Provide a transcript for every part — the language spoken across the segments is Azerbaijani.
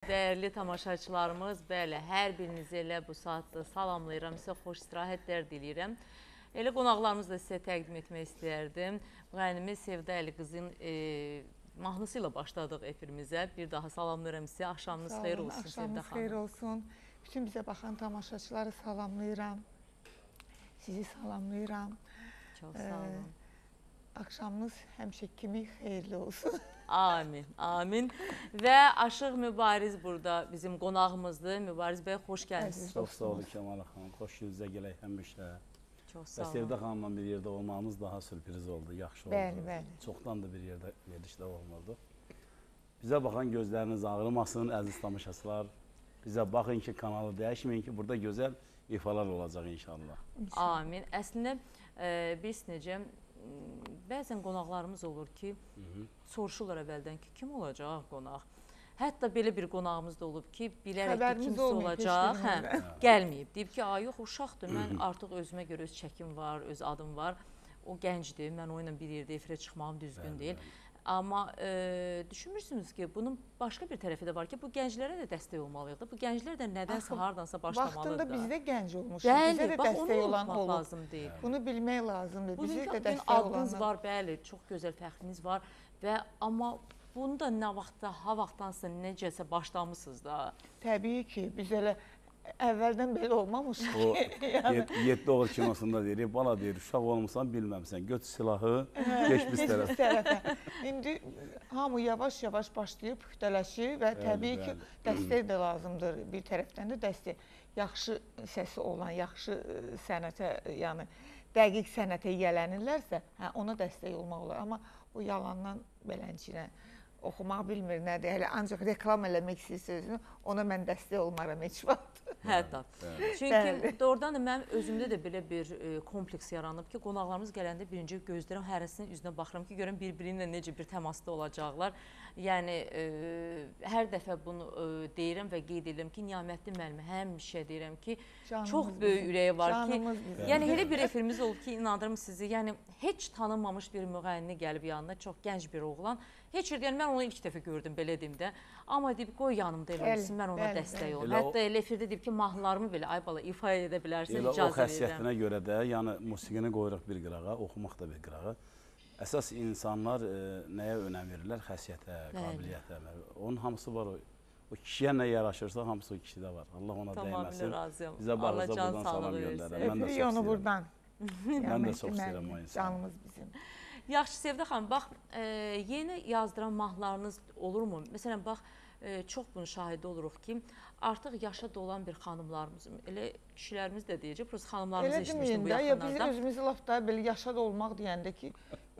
Dəyərli tamaşaçılarımız, bəli, hər birinizi elə bu saatda salamlayıram, sizə xoş istirahətlər diləyirəm. Elə qonaqlarımızı da sizə təqdim etmək istəyərdim. Müğənnimiz Sevda Əliqızın mahnısı ilə başladıq efirimizə. Bir daha salamlayıram sizə, axşamınız xeyir olsun Sevda xanım. Axşamınız xeyir olsun. Bütün bizə baxan tamaşaçıları salamlayıram. Sizi salamlayıram. Çox sağ olun. Axşamınız həmişə kimi xeyirli olsun. Amin, amin. Və Aşıq Mübariz burada bizim qonağımızdır. Mübariz bəy, xoş gəldiniz. Çox sağ olun Kəmal xanım, xoş yüzə gələk həmişə. Çox sağ olun. Və Sevda xanımla bir yerdə olmağımız daha sürpriz oldu, yaxşı oldu. Bəli, bəli. Çoxdan da bir yerdə verilişdə olmurdu. Bizə baxan gözləriniz ağrımasın, əziz tamaşaçılar. Bizə baxın ki, kanalı dəyişməyin ki, burada gözəl ifalar olacaq inşallah. Amin. Əslində, biz necə, bəzən qonaqlarımız olur ki, soruşurlar əvvəldən ki, kim olacaq qonaq? Hətta belə bir qonağımız da olub ki, bilərək ki, kimsə olacaq, gəlməyib. Deyib ki, yox, uşaqdır, mən artıq özümə görə öz çəkim var, öz adım var. O gəncdir, mən o ilə bir yerdə efirə çıxmağım düzgün deyil. Amma düşünmürsünüz ki, bunun başqa bir tərəfi də var ki, bu gənclərə də dəstək olmalıyıq da. Bu gənclər də nədənsə hardansa başlamalıdır da. Vaxtında biz də gənc olmuşuq, bizə də dəstək olan olub. Bunu bilmək lazımdır, bizə də dəstək olanlar. Adınız var, bəli, çox gözəl fəxriniz var və amma bunu da nə vaxtda, ha vaxtdansa necəsə başlamışsınız da. Təbii ki, biz elə əvvəldən belə olmamışıq. O 7 oğul kinosunda deyir, bala deyir, uşaq olmuşsan bilməmsən, göt silahı, geç biz tərəfə. İndi hamı yavaş-yavaş başlayıb püxtələşir və təbii ki, dəstək də lazımdır. Bir tərəfdən də dəstək. Yaxşı səsi olan, yaxşı sənətə, yəni dəqiq sənətə yiyələnirlərsə, ona dəstək olmaq olar. Amma o yalandan belənçinə oxumaq bilmir nədir, hələ ancaq reklam eləmək istəyirsiniz, ona mən dəstək olmaram heç vaxt. Hətta. Çünki doğrudan da mənim özümdə də belə bir kompleks yaranıb ki, qonaqlarımız gələndə birinci gözlərəm, hərəsinin üzünə baxıram ki, görəm bir-biri ilə necə bir təmasda olacaqlar. Yəni, hər dəfə bunu deyirəm və qeyd edirəm ki, Niyamətli müəllimə həmişə deyirəm ki, çox böyük ürəyi var ki, yəni elə bir efirimiz olub ki, inandırım sizi, yəni heç tanınmamış bir müğənni gəlib yanına, çox gənc bir oğlan, heç bir deyən, mən onu ilk dəfə gördüm, belə deyim də, amma deyib, qoy yanımda eləmişsin, mən ona dəstək olum. Hətta elə efirdə deyib ki, mahnılarımı belə, ay bala, ifa edə bilərsin, icazə verirəm. O xəssiyyətinə görə də, yəni musiqini qoyuruq bir qırağa, oxumaq da bir qırağa. Əsas insanlar nəyə önəm verirlər? Xəssiyyətə, qabiliyyətə. Onun hamısı var. O kişiyə nə yaraşırsa, hamısı o kişidə var. Allah ona dəyməsin. Bizə baxırsa buradan salam göndərəm. Mən də çox istəyirəm. Mən də çox istəyirəm o insanı. Canımız bizim. Yaxşı, Sevda xanım, bax, yeni yazdıran mahnılarınız olurmu? Məsələn, bax, çox bunun şahidi oluruq ki, artıq yaşa dolan bir xanımlarımız, elə kişilərimiz də deyəcək, prosta xanımlarımızı eşitmişdim bu yaxınlarda. Biz özümüzü laf da belə yaşa da olmaq deyəndə ki,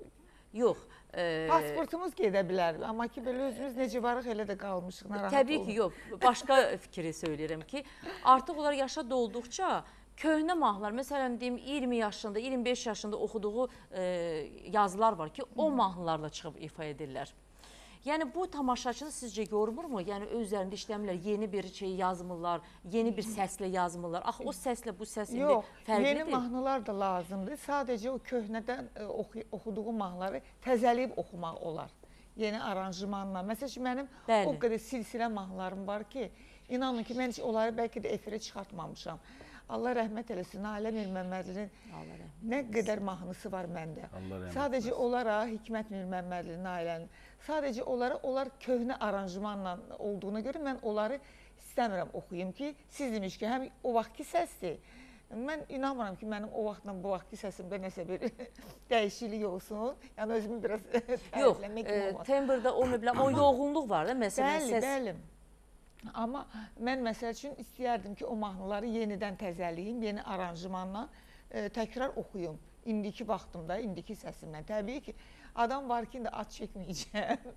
yox. Pasportumuz gedə bilər, amma ki, belə özümüz necə varıq, elə də qalmışıq, narahat olun. Təbii ki, yox. Başqa fikri söyləyirəm ki, artıq onlar yaşa dolduqca köhnə mahnılar, məsələn, deyim, 20 yaşında, 25 yaşında oxuduğu yazılar var ki, o mahnılarla çıxıb ifa edirlər. Yəni, bu tamaşaçını sizcə yormurmu? Yəni, özlərində işləmirlər, yeni bir şey yazmırlar, yeni bir səslə yazmırlar. Axı, o səslə bu səs indi fərqlidir. Yox, yeni mahnılar da lazımdır. Sadəcə o köhnədən oxuduğu mahnıları təzəliyib oxumaq olar. Yeni aranjmanla. Məsələn, mənim o qədər silsilə mahnılarım var ki, inanın ki, mən onları bəlkə də efirə çıxartmamışam. Allah rəhmət eləsin, Nalə Mirməmmədlinin nə qədər mahnısı var məndə. Sadəcə onlara, Hikmət Mirməmmədlinin, Nalənin, sadəcə onlar köhnə aranjmanla olduğuna görə mən onları istəmirəm oxuyum ki, siz demiş ki, həm o vaxtki səsdir. Mən inanmıram ki, mənim o vaxtla bu vaxtki səsimdə nəsə bir dəyişiklik olsun. Yəni, özümü biraz tərifləmək kimi olmaz. Yox, tembrdə olmaya bilər, o yoğunluq var da, məsələn, səs. Bəli. Amma mən məsəl üçün istəyərdim ki, o mahnıları yenidən təzəliyim, yeni aranjmanla təkrar oxuyum. İndiki vaxtımda, indiki səsimlə. Təbii ki, adam var ki, indi ad çəkməyəcəm.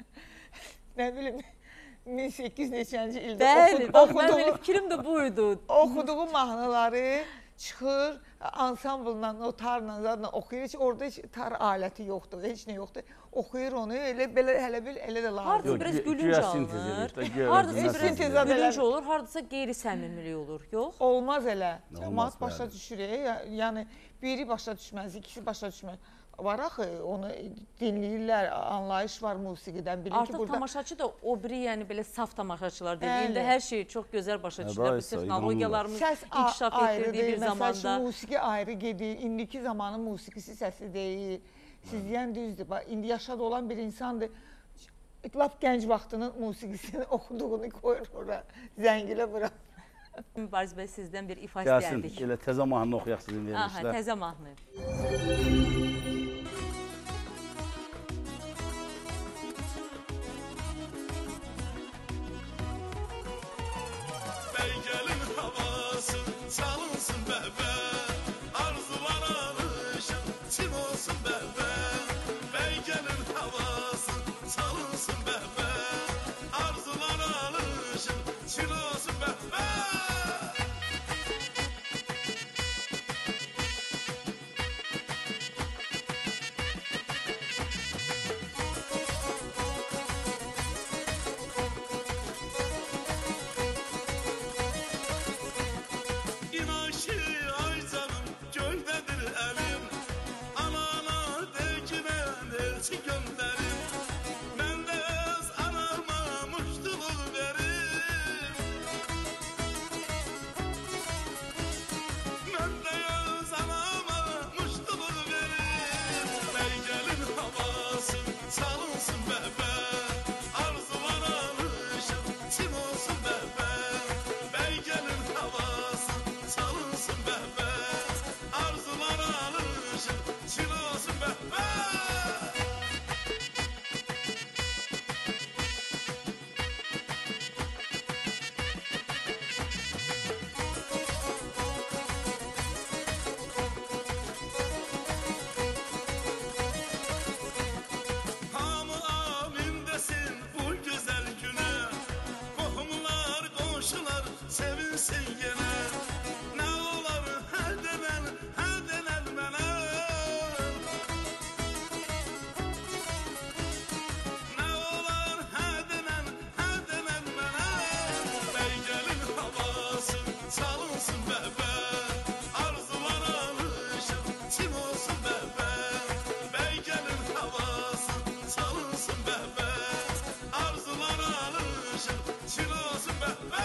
Nə bilim, 1800 neçənci ildə bəli, bax, mənim elə fikrim də buydu. Oxuduğu mahnıları çıxır, ansamblla, o tarla, zadla oxuyur. Heç orada heç tar aləti yoxdur, heç nə yoxdur. Oxuyur onu, elə də lazım. Haradasa biraz gülünc alınır, haradasa biraz gülünc olur, haradasa qeyri-səmimilik olur, yox? Olmaz elə. Cəmaat başa düşür, yəni biri başa düşməz, ikisi başa düşməz. var axı, onu dinləyirlər, anlayış var musiqidən. Bilir Artıq ki, burada tamaşaçı da o biri, yəni belə saf tamaşaçılar deyil. İndi Bəli. hər şey çox gözəl başa düşülür. Bu texnologiyalarımız səs inkişaf etdirdiyi bir Məsəl zamanda. üçün, musiqi ayrı gedir. İndiki zamanın musiqisi səsi deyil. Siz deyən düzdür. İndi yaşada olan bir insandır. Lap gənc vaxtının musiqisini oxuduğunu qoyur ora, zəngilə bura. Mübariz bəy, sizdən bir ifa Gəlsin, istəyərdik. elə təzə mahnı oxuyaq sizin Aha, verilişdə. təzə mahnı. Bəy gəlin havası çalınsın bəbə, arzular alışın, çin olsun bəbə. Bəy gəlin havası çalınsın bəbə, arzular alışın, çin olsun bəbə. İnan ki ay canım göydedir elim, anana dekinen elçi gönderim. Ben de öz anama muştuluk verim. Ben de öz anama muştuluk verim. Bey gelin havası çalınsın bebe, arzular alışın, çim olsun bebe. Bey gelin havası çalınsın bebe, arzular alışın, çin olsun bebe. Hamı amin desin bu güzel güne, qohumlar, qonşular sevinsin gene. Ne olar hə denən mənə, ne olar hə denən mənə. Bey gəlin havası çalınsın bəbə, arzular alışın, çim olsun bəbə. Bey gəlin havası çalınsın bəbə, arzular alışın, çin olsun bəbə.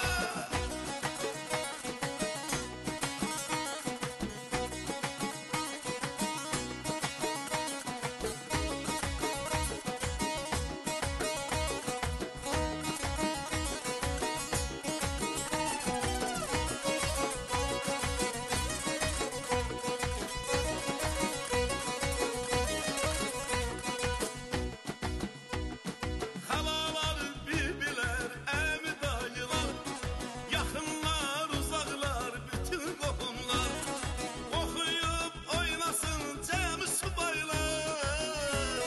Halalar, bibilər, əmi dayılar, yaxınlar, uzaqlar, bütün qohumlar, oxuyub oynasın cəmi subaylar.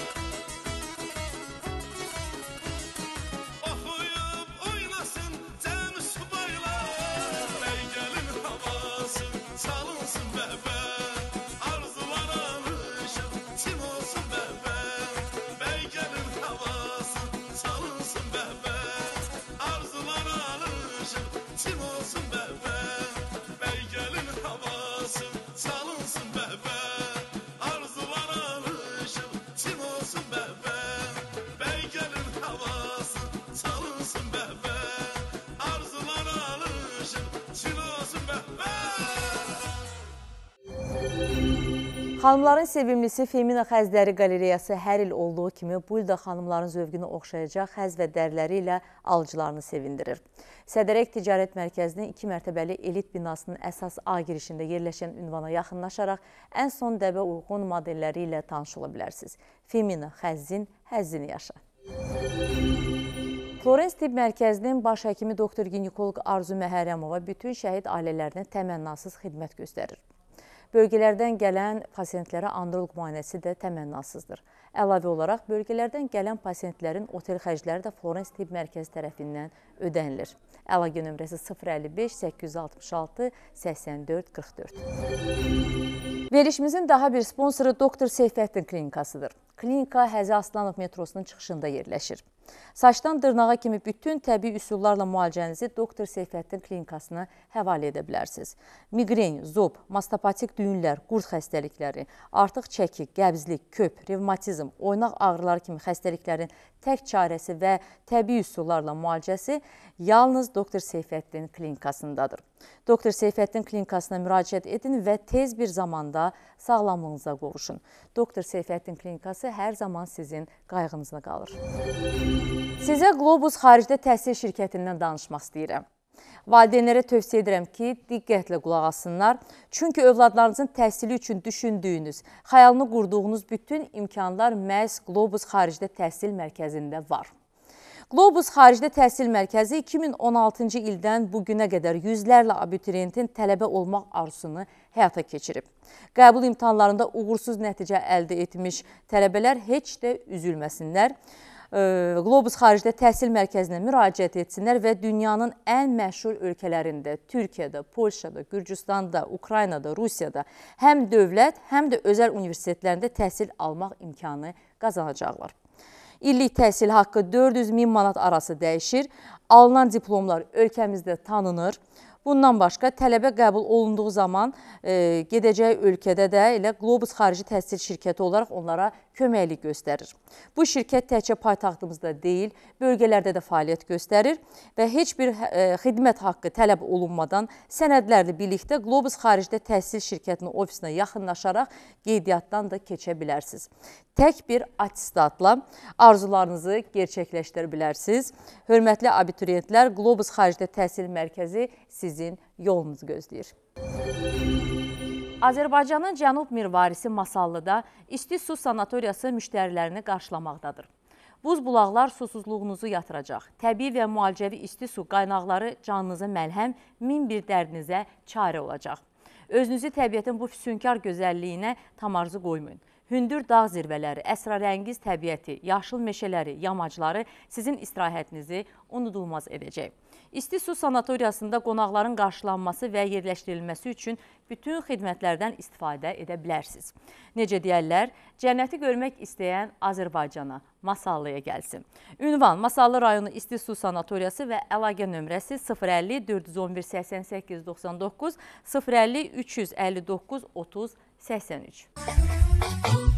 Oxuyub oynasın cəmi subaylar. Bəy gəlin havası çalınsın bəbə, arzular alışın, çim olsun bəbə. Bəy gəlin havası çalınsın bəbə, arzular alışın, çim olsun bəbə. Bəy gəlin havası çalınsın bəbə, arzular alışın, çim olsun bəbə. Bəy gəlin havası çalınsın bəbə, arzular alışın, çin olsun bəbə. Xanımların sevimlisi Femina xəzləri qalereyası hər il olduğu kimi bu il də xanımların zövqünü oxşayacaq xəz və dərləri ilə alıcılarını sevindirir. Sədərək Ticarət Mərkəzinin 2 mərtəbəli elit binasının əsas A girişində yerləşən ünvana yaxınlaşaraq ən son dəbə uyğun modelləri ilə tanış ola bilərsiniz. Femina xəzzin həzzini yaşa. Florens Tibb Mərkəzinin baş həkimi doktor ginekoloq Arzu Məhərrəmova bütün şəhid ailələrinə təmənnasız xidmət göstərir. Bölgələrdən gələn pasientlərə androloq müayinəsi də təmənnasızdır. Əlavə olaraq, bölgələrdən gələn pasientlərin otel xərcləri də Florens Tibb Mərkəzi tərəfindən ödənilir. Əlaqə nömrəsi 055 866 84 44. Verilişimizin daha bir sponsoru Doktor Seyfəddin Klinikasıdır. Klinika Həzi Aslanov metrosunun çıxışında yerləşir. Saçdan dırnağa kimi bütün təbii üsullarla müalicənizi Doktor Seyfəddin klinikasına həvalə edə bilərsiniz. Migren, zob, mastopatik düyünlər, qurd xəstəlikləri, artıq çəki, qəbzlik, köp, revmatizm, oynaq ağrıları kimi xəstəliklərin tək çarəsi və təbii üsullarla müalicəsi yalnız Doktor Seyfəddin klinikasındadır. Doktor Seyfəddin klinikasına müraciət edin və tez bir zamanda sağlamlığınıza qovuşun. Doktor Seyfəddin klinikası hər zaman sizin qayğınızda qalır. Sizə Globus xaricdə təhsil şirkətindən danışmaq istəyirəm. Valideynlərə tövsiyə edirəm ki, diqqətlə qulaq assınlar. Çünki övladlarınızın təhsili üçün düşündüyünüz, xəyalını qurduğunuz bütün imkanlar məhz Globus xaricdə təhsil mərkəzində var. Globus xaricdə təhsil mərkəzi 2016-cı ildən bugünə qədər yüzlərlə abituriyentin tələbə olmaq arzusunu həyata keçirib. Qəbul imtahanlarında uğursuz nəticə əldə etmiş tələbələr heç də üzülməsinlər. Globus xaricdə təhsil mərkəzinə müraciət etsinlər və dünyanın ən məşhur ölkələrində, Türkiyədə, Polşada, Gürcüstanda, Ukraynada, Rusiyada həm dövlət, həm də özəl universitetlərində təhsil almaq imkanı qazanacaqlar. İllik təhsil haqqı 400.000 manat arası dəyişir, alınan diplomlar ölkəmizdə tanınır. Bundan başqa tələbə qəbul olunduğu zaman gedəcəyi ölkədə də elə Globus xarici təhsil şirkəti olaraq onlara köməklik göstərir. Bu şirkət təkcə paytaxtımızda deyil, bölgələrdə də fəaliyyət göstərir və heç bir xidmət haqqı tələb olunmadan sənədlərlə birlikdə Globus xaricdə təhsil şirkətinin ofisinə yaxınlaşaraq qeydiyyatdan da keçə bilərsiniz. Tək bir attestatla arzularınızı gerçəkləşdirə bilərsiniz. Hörmətli abituriyentlər, Globus xaricdə təhsil mərkəzi sizin yolunuzu gözləyir. Azərbaycanın Cənub Mirvarisi Masallıda isti su sanatoriyası müştərilərini qarşılamaqdadır. Buz bulaqlar susuzluğunuzu yatıracaq. Təbii və müalicəvi isti su qaynaqları canınıza məlhəm, min bir dərdinizə çarə olacaq. Özünüzü təbiətin bu füsunkar gözəlliyinə tam arzu qoymayın. Hündür dağ zirvələri, əsrarəngiz təbiəti, yaşıl meşələri, yamacları sizin istirahətinizi unudulmaz edəcək. İsti su sanatoriyasında qonaqların qarşılanması və yerləşdirilməsi üçün bütün xidmətlərdən istifadə edə bilərsiniz. Necə deyərlər, cənnəti görmək istəyən Azərbaycana, Masallıya gəlsin. Ünvan Masallı rayonu İsti su sanatoriyası və əlaqə nömrəsi 050 411 88 99 050 359 30 83.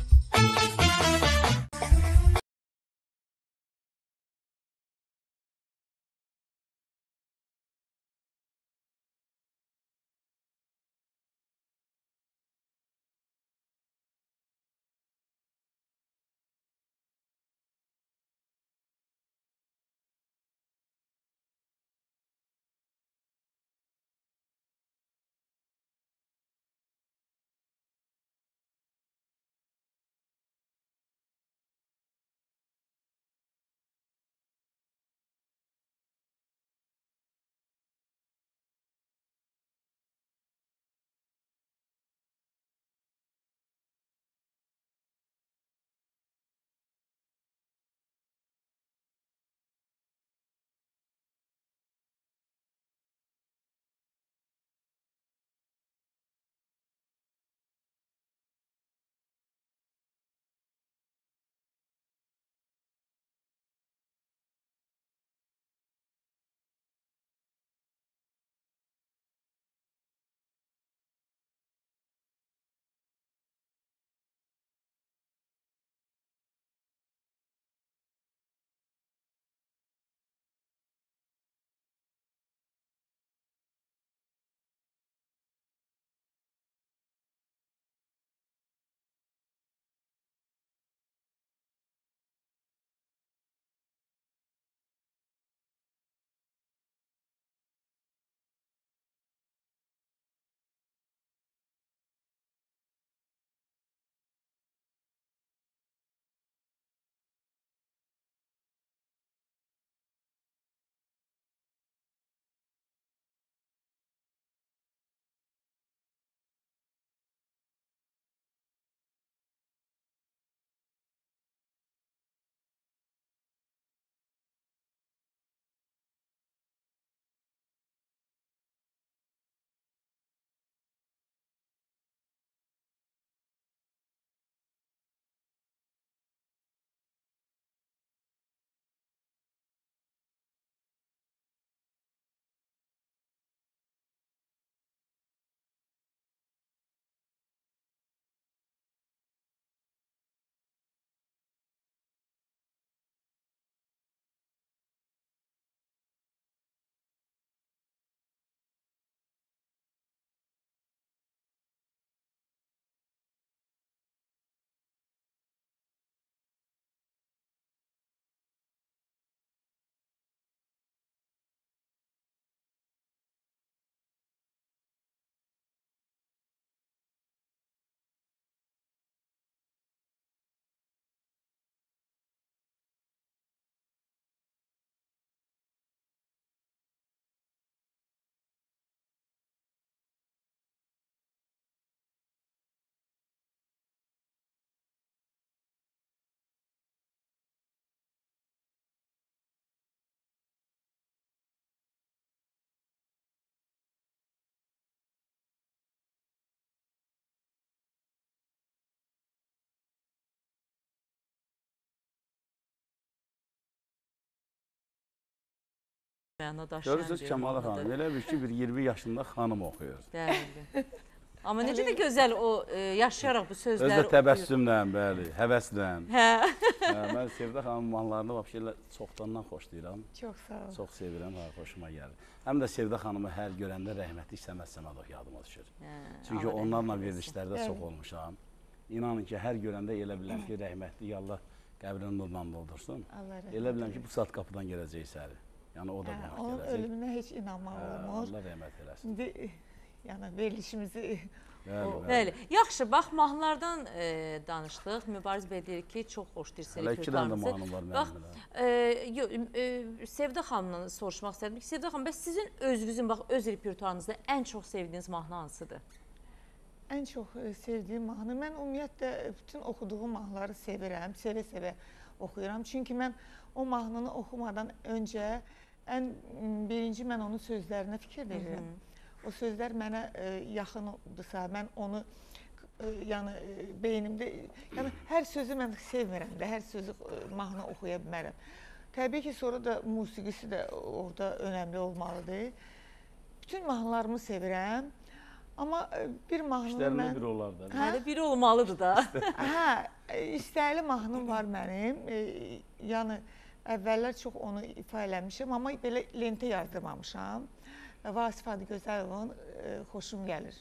Məna daşıyan Görürsünüz bir Kəmalə mahnıdır. xanım, elə bir ki, bir 20 yaşında xanım oxuyur. Bəli. Amma necə də gözəl o yaşayaraq bu sözləri Özü də təbəssümlə, bəli, həvəslə. Hə. Mən Sevdə xanımın mahnılarını vəbşə çoxdandan xoşlayıram. Çox sağ ol. Çox sevirəm, xoşuma gəlir. Həm də Sevdə xanımı hər görəndə rəhmətli Səməd Səmədov yadıma düşür. Çünki onlarla verilişlərdə çox olmuşam. İnanın ki, hər görəndə elə biləm ki, rəhmətli Allah qəbrini nurla doldursun. Elə biləm ki, bu saat qapıdan gələcək səhəri. Yəni o da bana gələcək. Onun ölümünə heç inanmaq olmur. Allah rəhmət eləsin. İndi yəni verilişimizi Bəli. Yaxşı, bax mahnılardan danışdıq. Mübariz bəy deyir ki, çox xoşdur Hələ iki dənə də mahnım var mənim də. Sevdə xanımdan soruşmaq istədim ki, Sevdə xanım, bəs sizin özünüzün bax öz repertuarınızda ən çox sevdiyiniz mahnı hansıdır? ən çox sevdiyim mahnı, mən ümumiyyətlə bütün oxuduğum mahnıları sevirəm, sevə-sevə oxuyuram. Çünki mən o mahnını oxumadan öncə birinci mən onun sözlərinə fikir verirəm. O sözlər mənə yaxındırsa, mən onu yəni beynimdə, yəni hər sözü mən sevmirəm də, hər sözü mahnı oxuya bilmərəm. Təbii ki, sonra da musiqisi də orada önəmli olmalıdır. Bütün mahnılarımı sevirəm. Amma bir mahnını mən... İşlərindən biri olar da. Hələ biri olmalıdır da. Hə, istəkli mahnım var mənim. Yəni, əvvəllər çox onu ifa eləmişəm, amma belə lentə yazdırmamışam. Vasif Adıgözəlovun Xoşum Gəlir.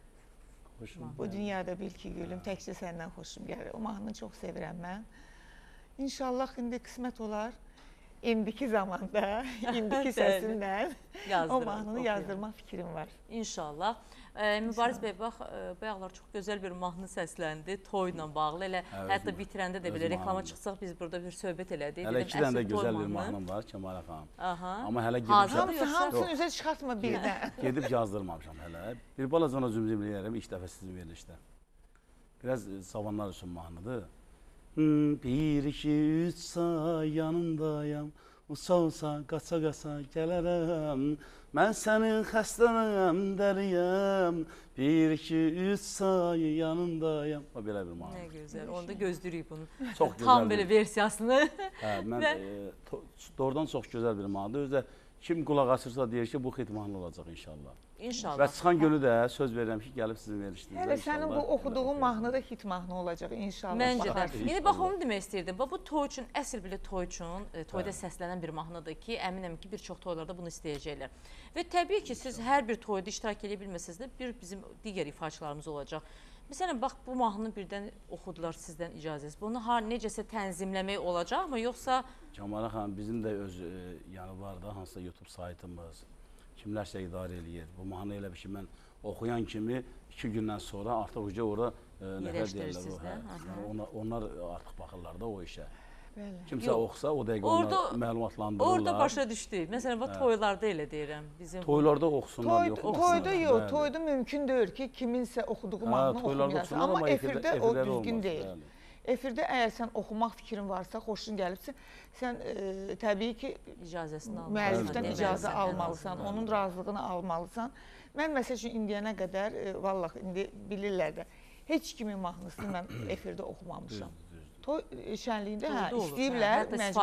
Bu dünyada bil ki gülüm, təkcə səndən xoşum gəlir. O mahnını çox sevirəm mən. İnşallah indi qismət olar. İndiki zamanda, indiki səsimlə o mahnını yazdırma fikrim var. İnşallah. Mübariz bəy, bax, bayaqlar çox gözəl bir mahnı səsləndi, toyla bağlı. Elə hətta bitirəndə də belə reklama çıxsaq, biz burada bir söhbət elədik. Hələ iki dənə də gözəl bir mahnım var, Kəmalə xanım. Amma hələ Hamısını üzə çıxartma birdən. Gedib yazdırmamışam hələ. Bir balaca ona zümzümləyərəm, ilk dəfə sizin verilişdə. Biraz savanlar üçün mahnıdır. Bir, iki, üç say yanındayam, usa-usa, qaça-qaça gələrəm. Mən sənin xəstənəm, dəliyəm. Bir, iki, üç say yanındayam. Belə bir mahnı. Nə gözəl, onda gözləyirik bunun. Çox gözəl. Tam belə versiyasını. Mən doğrudan çox gözəl bir mahnıdır. Özdə kim qulaq açırsa deyir ki, bu xit mahnı olacaq inşallah. İnşallah. Və çıxan günü də söz verirəm ki, gəlib sizin verilişinizdə inşallah. Hələ sənin bu oxuduğun mahnı da hit mahnı olacaq inşallah. Məncə də. İndi bax, onu demək istəyirdim. Bu toy üçün, əsl belə toy üçün, toyda səslənən bir mahnıdır ki, əminəm ki, bir çox toylarda bunu istəyəcəklər. Və təbii ki, siz hər bir toyda iştirak edə bilməsəniz də, bir bizim digər ifaçılarımız olacaq. Məsələn, bax, bu mahnını birdən oxudular sizdən icazəsiz. Bunu necəsə tənzimləmək olacaqmı, yoxsa... Kəmalə xanım, bizim də öz yanı var da, hansısa YouTube saytımız, kimlərsə idarə eləyir. Bu mahnı elə bir ki, mən oxuyan kimi 2 gündən sonra artıq ora nəfər deyirlər, onlar artıq baxırlar da o işə. Kimsə oxusa, o dəqiqə onlar məlumatlandırırlar. Orada başa düşdü. Məsələn, toylarda elə deyirəm. Toylarda oxusunlar, yox. Toyda yox, toyda mümkün deyil ki, kiminsə oxuduğu mahnını oxumayasın. Amma efirdə o düzgün deyil. Efirdə əgər sən oxumaq fikrin varsa, xoşun gəlibsə, sən təbii ki, müəllifdən icazə almalısan, onun razılığını almalısan. Mən məsəl üçün indiyənə qədər, vallahi indi bilirlər də, heç kimin mahnısını mən efirdə oxumamışam. Toy şənliyində istəyirlər,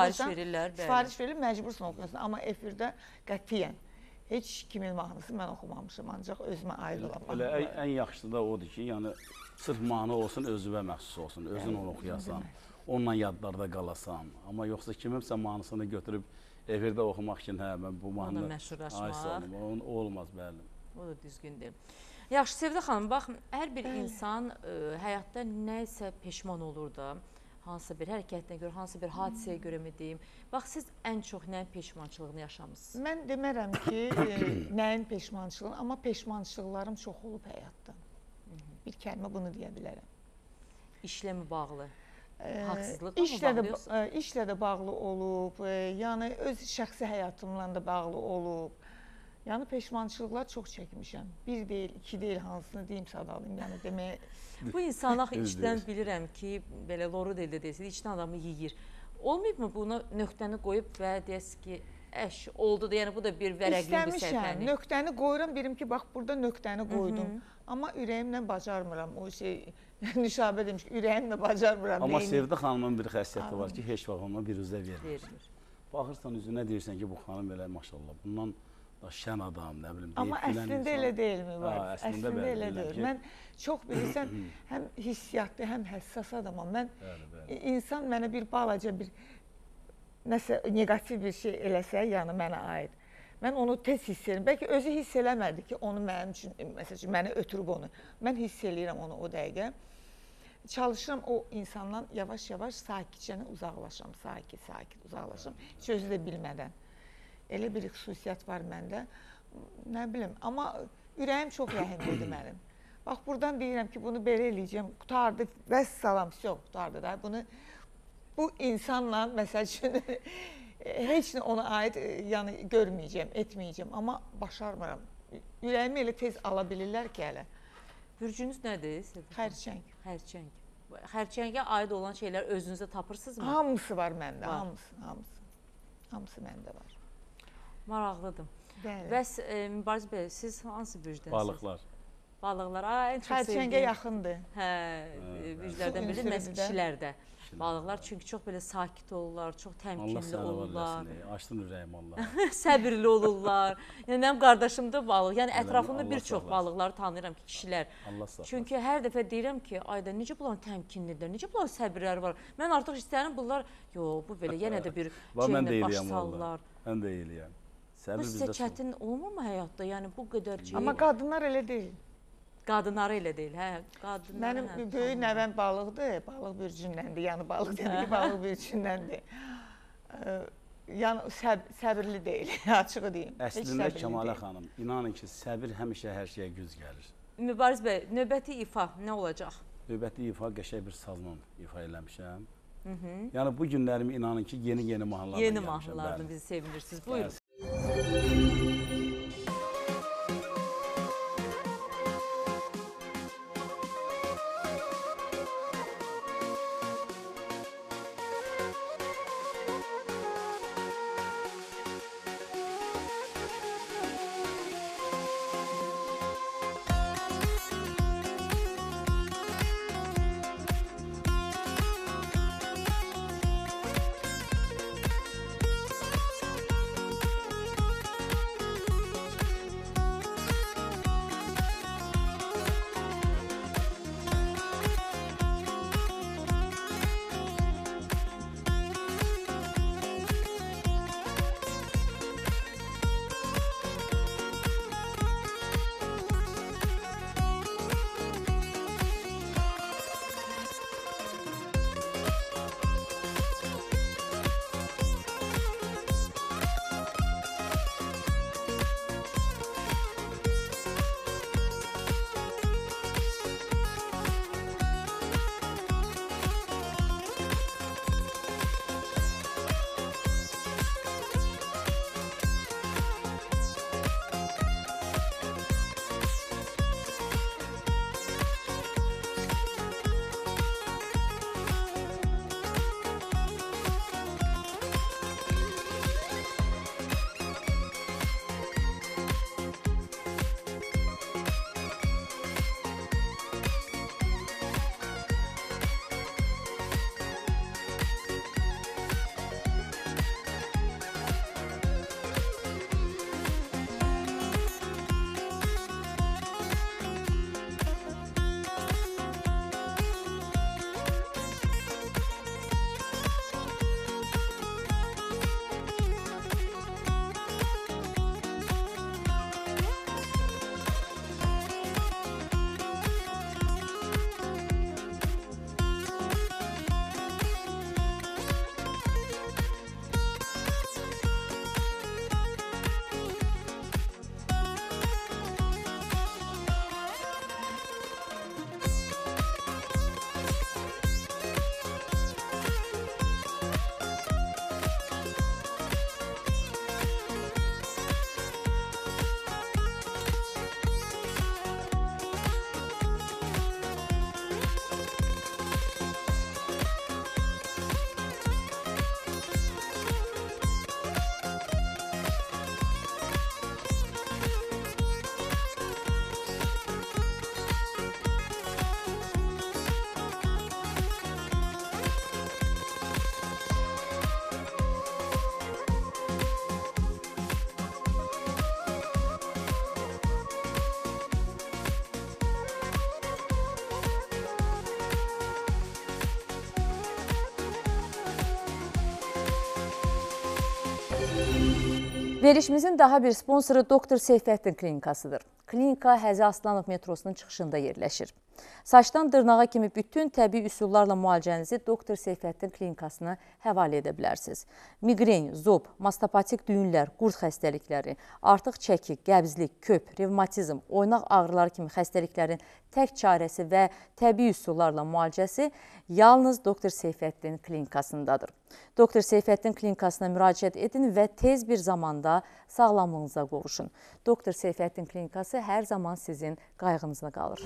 sifariş verilir, məcbursan oxuyorsun. Amma efirdə qətiyyən heç kimin mahnısı mən oxumamışam, ancaq özümə aid olan mahnılar. Ən yaxşısı da odur ki, yəni sırf mahnı olsun, özünə məxsus olsun, özün onu oxuyasan, onunla yadlarda qalasan. Amma yoxsa kiminsə mahnısını götürüb efirdə oxumaq üçün, hə, mən bu mahnı... Ona məşhurlaşmaq. O olmaz, bəli. O da düzgün deyil. Yaxşı, Sevdə xanım, bax, hər bir insan həyatda nəsə peşman olur da, hansısa bir hərəkətinə görə, hansısa bir hadisəyə görə mi deyim? Bax, siz ən çox nəyin peşmançılığını yaşamısınız? Mən demərəm ki, nəyin peşmançılığını, amma peşmançılıqlarım çox olub həyatda. Bir kəlmə bunu deyə bilərəm. İşlə mi bağlı? Haqsızlıqla mı bağlıyorsun? İşlə də bağlı olub, yəni öz şəxsi həyatımla da bağlı olub. Yəni peşmançılıqlar çox çəkmişəm. Bir deyil, iki deyil, hansını deyim sadalıyım, yəni deməyə... Bu insanlar içdən bilirəm ki, belə loru dildə deyilsin, içdən adamı yeyir. Olmayıb mı buna nöqtəni qoyub və deyəsin ki, oldu da, yəni bu da bir vərəqli bir səhifəni? İstəmişəm, nöqtəni qoyuram, birim ki, bax, burada nöqtəni qoydum. Amma ürəyimlə bacarmıram, o şey, Nüşabə demiş ki, ürəyimlə bacarmıram. Amma Sevdə xanımın bir xəssiyyəti var ki, heç vaxt ona bir üzə vermir. baxırsan üzünə deyirsən ki, bu xanım belə maşallah, bundan da şən adam, nə bilim. Amma əslində elə deyilmi var? Əslində elə deyil. Mən çox bilirsən, həm hissiyatlı, həm həssas adamam. Mən insan mənə bir balaca bir nəsə neqativ bir şey eləsə, yəni mənə aid. Mən onu tez hiss edirəm. Bəlkə özü hiss eləmədi ki, onu mənim üçün, məsələn, mənə ötürüb onu. Mən hiss eləyirəm onu o dəqiqə. Çalışıram o insandan yavaş-yavaş sakitcə uzaqlaşam, sakit uzaqlaşam. Heç özü də bilmədən. Elə bir xüsusiyyət var məndə. Nə bilim, amma ürəyim çox rəhimlidir mənim. Bax, buradan deyirəm ki, bunu belə eləyəcəm, qutardı, vəssalam, qutardı da. Bu insanla, məsəl üçün, heç nə ona aid yəni, görməyəcəm, etməyəcəm, amma başarmıram. Ürəyimi elə tez ala bilirlər ki, hələ. Bürcünüz nədir? Xərçəng. Xərçəng. Xərçəngə aid olan şeylər özünüzə tapırsınızmı? Hamısı var məndə, hamısı məndə var. Maraqlıdır. Bəli. Bəs Mübariz bəy, siz hansı bürcdənsiniz? Balıqlar. Balıqlar, ən çox sevdiyim. Xərçəngə yaxındır. Hə, bürclərdən biri məhz kişilərdə. Balıqlar çünki çox belə sakit olurlar, çox təmkinli olurlar. Açdın ürəyim Allah. Səbirli olurlar. Yəni mənim qardaşım da balıq. Yəni ətrafımda bir çox balıqları tanıyıram ki, kişilər. Çünki hər dəfə deyirəm ki, ayda necə bunlar təmkinlidir, necə bunlar səbirləri var. Mən artıq istəyirəm bunlar, yox, bu belə yenə də bir şeylə baş salırlar. Mən də eləyəm. Bu sizə çətin olmurmu həyatda? Yəni bu qədər şey. Amma qadınlar elə deyil. Qadınları elə deyil, hə? Mənim böyük nəvəm balıqdır, balıq bürcündəndir. Yəni balıq demək ki, balıq bürcündəndir. Yəni səbirli deyil, açığı deyim. Əslində Kəmalə xanım, inanın ki, səbir həmişə hər şeyə güc gəlir. Mübariz bəy, növbəti ifa nə olacaq? Növbəti ifa qəşəng bir sazla ifa eləmişəm. Yəni bu günlərimi inanın ki, yeni mahnılarla gəlmişəm. Yeni mahnılarla bizi sevinirsiniz. Buyurun. Verilişimizin daha bir sponsoru Doktor Seyfəddin Klinikasıdır. Klinika Həzi Aslanov metrosunun çıxışında yerləşir. Saçdan dırnağa kimi bütün təbii üsullarla müalicənizi Doktor Seyfəddin Klinikasına həvalə edə bilərsiniz. Migren, zob, mastopatik düyünlər, qurd xəstəlikləri, artıq çəki, qəbzlik, köp, revmatizm, oynaq ağrıları kimi xəstəliklərin tək çarəsi və təbii üsullarla müalicəsi yalnız Doktor Seyfəddin Klinikasındadır. Doktor Seyfəddin Klinikasına müraciət edin və tez bir zamanda sağlamlığınıza qovuşun. Doktor Seyfəddin Klinikası hər zaman sizin qayğınızda qalır.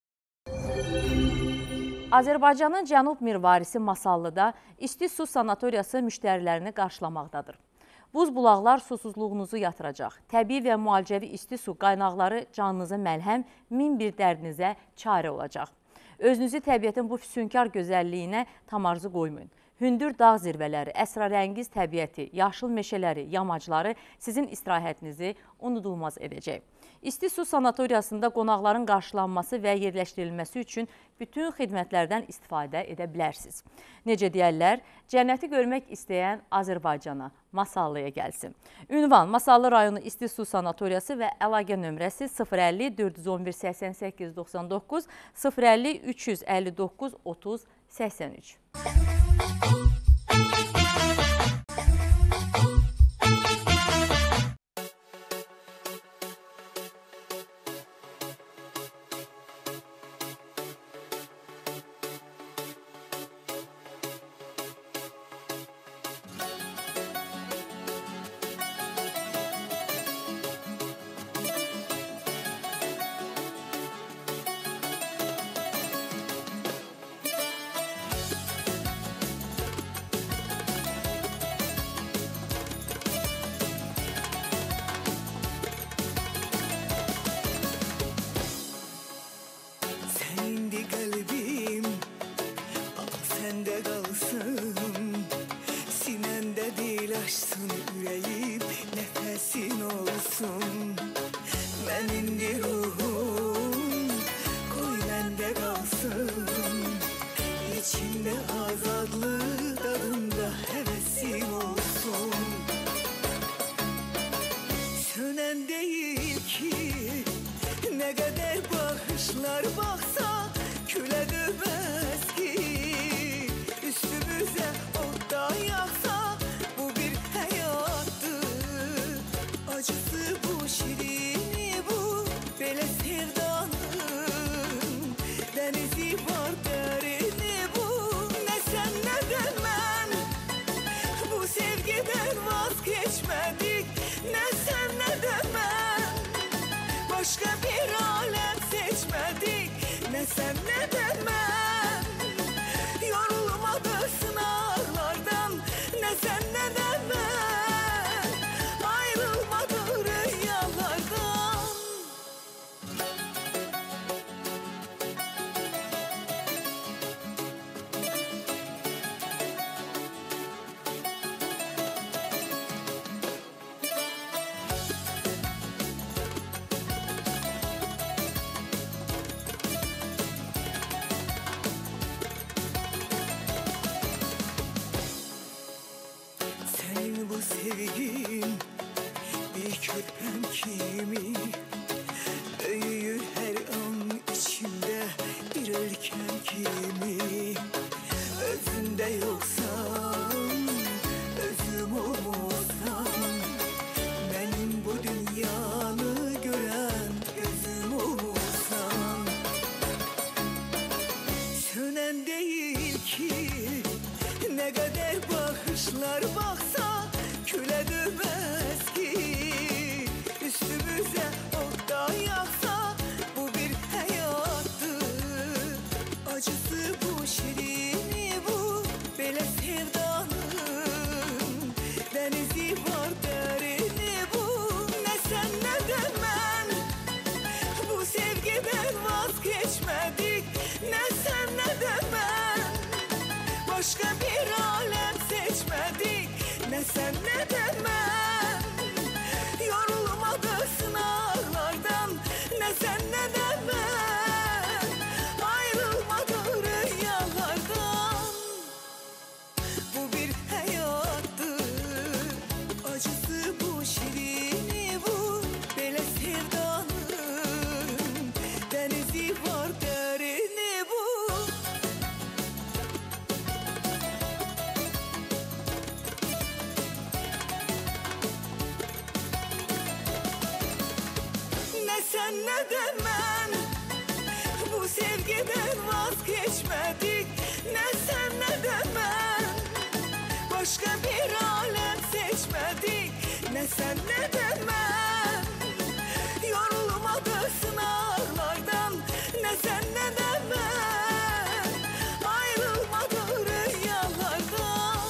Azərbaycanın cənub mirvarisi Masallıda isti su sanatoriyası müştərilərini qarşılamaqdadır. Buz bulaqlar susuzluğunuzu yatıracaq. Təbii və müalicəvi isti su qaynaqları canınıza məlhəm, min bir dərdinizə çarə olacaq. Özünüzü təbiətin bu füsunkar gözəlliyinə tam arzu qoymayın. Hündür dağ zirvələri, əsrarəngiz təbiəti, yaşıl meşələri, yamacları sizin istirahətinizi unudulmaz edəcək. İsti su sanatoriyasında qonaqların qarşılanması və yerləşdirilməsi üçün bütün xidmətlərdən istifadə edə bilərsiniz. Necə deyərlər, cənnəti görmək istəyən Azərbaycana, Masallıya gəlsin. Ünvan Masallı rayonu İsti su sanatoriyası və əlaqə nömrəsi 050 411 88 99 050 359 30 83. Sevgin bir körpem kimi büyür her an içimde bir ülkem kimi özünde yoksan özüm olmazsan benim bu dünyanı gören gözüm olmazsan sönen değil ki ne kadar bakışlar baksa küle dönmez ki üstümüze oktan yaksa bu bir hayattır acısı bu şirini bu böyle sevdanın denizi var derini bu ne sen ne de ben bu sevgiden vazgeçmedik ne sen ne de ben başka bir alem seçmedik ne başka bir alem seçmedik. Ne sen ne de ben yorulmadı sınavlardan. Ne sen ne de ben ayrılmadı rüyalardan.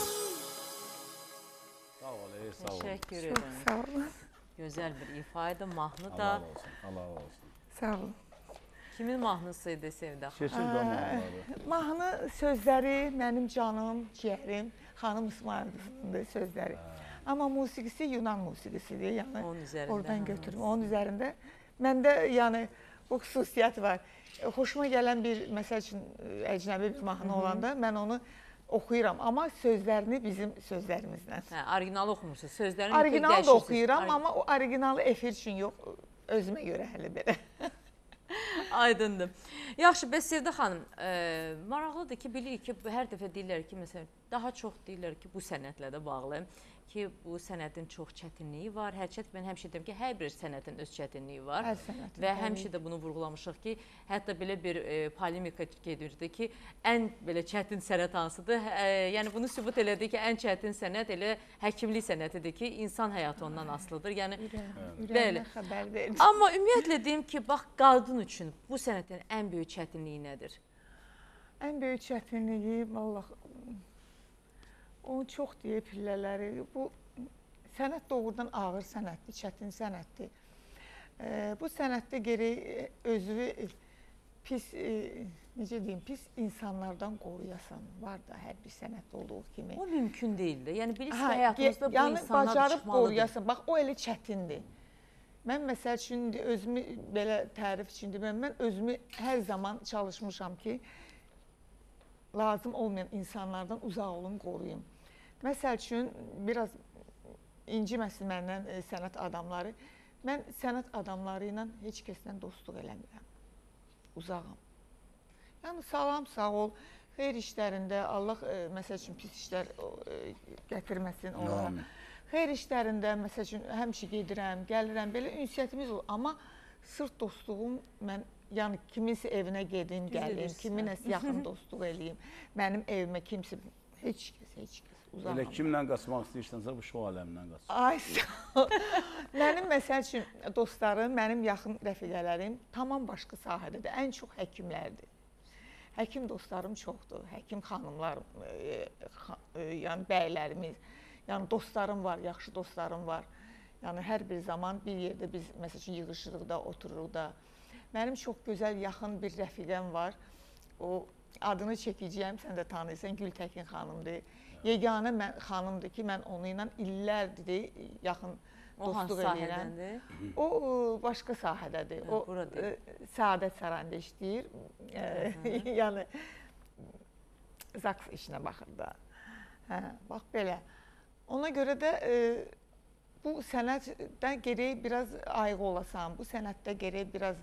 Sağ ol, sağ ol. Teşekkür Çok ederim. sağ olun. Gözəl bir ifadə, mahnı Allah da. razı olsun, Allah razı olsun. Sağ olun. Kimin mahnısıydı Sevda? Keçir də mahnıları. Mahnı sözləri mənim canım, ciyərim, xanım İsmayılovdur sözləri. Amma musiqisi Yunan musiqisidir. Yəni Onun üzərində, oradan hə. götürüm. Onun üzərində məndə yəni bu xüsusiyyət var. Xoşuma gələn bir məsəl üçün əcnəbi bir mahnı olanda mən onu oxuyuram, amma sözlərini bizim sözlərimizlə. Hə, originalı oxumursunuz. Sözlərini Orijinal da oxuyuram, amma o originalı efir üçün yox, özümə görə hələ belə. Aydındır. Yaxşı, bəs Sevda xanım, maraqlıdır ki, bilirik ki, hər dəfə deyirlər ki, məsələn, daha çox deyirlər ki, bu sənətlə də bağlı ki, bu sənətin çox çətinliyi var. Mən həmişə deyirəm ki, hər bir sənətin öz çətinliyi var. Hər sənətin, Və təbii. həmişə də bunu vurğulamışıq ki, hətta belə bir polemika gedirdi ki, ən belə çətin sənət hansıdır? Yəni bunu sübut elədi ki, ən çətin sənət elə həkimlik sənətidir ki, insan həyatı ondan asılıdır. Yəni Ürəyimə xəbər verir. amma ümumiyyətlə deyim ki, bax qadın üçün bu sənətin ən böyük çətinliyi nədir? Ən böyük çətinliyi, vallahi, onu çox deyib pillələri. Bu sənət doğrudan ağır sənətdir, çətin sənətdir. Bu sənətdə gərək özünü pis, necə deyim, pis insanlardan qoruyasan. Var da hər bir sənət olduğu kimi. O mümkün deyil də. Yəni bilirsiniz Hə, həyatımızda bu yəni insanlar bacarıb çıxmalıdır. qoruyasan. Bax o elə çətindir. Mən məsəl üçün özümü belə tərif üçün deməm, mən özümü hər zaman çalışmışam ki, lazım olmayan insanlardan uzaq olum, qoruyum. Məsəl üçün biraz inciməsin məndən sənət adamları. Mən sənət adamları ilə heç kəslə dostluq eləmirəm. Uzağam. Yəni salam, sağ ol. Xeyir işlərində Allah məsəl üçün pis işlər gətirməsin onlara. Xeyir işlərində məsəl üçün həmişə gedirəm, gəlirəm, belə ünsiyyətimiz olur. Amma sırt dostluğum mən yəni kiminsə evinə gedim, gəlim, kiminəsə yaxın dostluq eləyim. Mənim evimə kimsə heç kəs uzağam. Elə kimlə qaçmaq istəyirsənsə bu şou aləmindən qaç. Ay sağ ol. Mənim məsəl üçün dostlarım, mənim yaxın rəfiqələrim tamam başqa sahədədir. Ən çox həkimlərdir. Həkim dostlarım çoxdur. Həkim xanımlar, yəni bəylərimiz, yəni dostlarım var, yaxşı dostlarım var. Yəni hər bir zaman bir yerdə biz məsəl üçün yığışırıq da, otururuq da. Mənim çox gözəl yaxın bir rəfiqəm var. O adını çəkəcəyəm, sən də tanıyırsan, Gültəkin xanımdır. Yeganə xanımdır ki, mən onu ilə illərdir yaxın dostluq edirəm. O başqa sahədədir. O Səadət Sarayında işləyir. Yəni zaks işinə baxır da. Bax belə. Ona görə də bu sənətdən gərək biraz ayıq olasan, bu sənətdə gərək biraz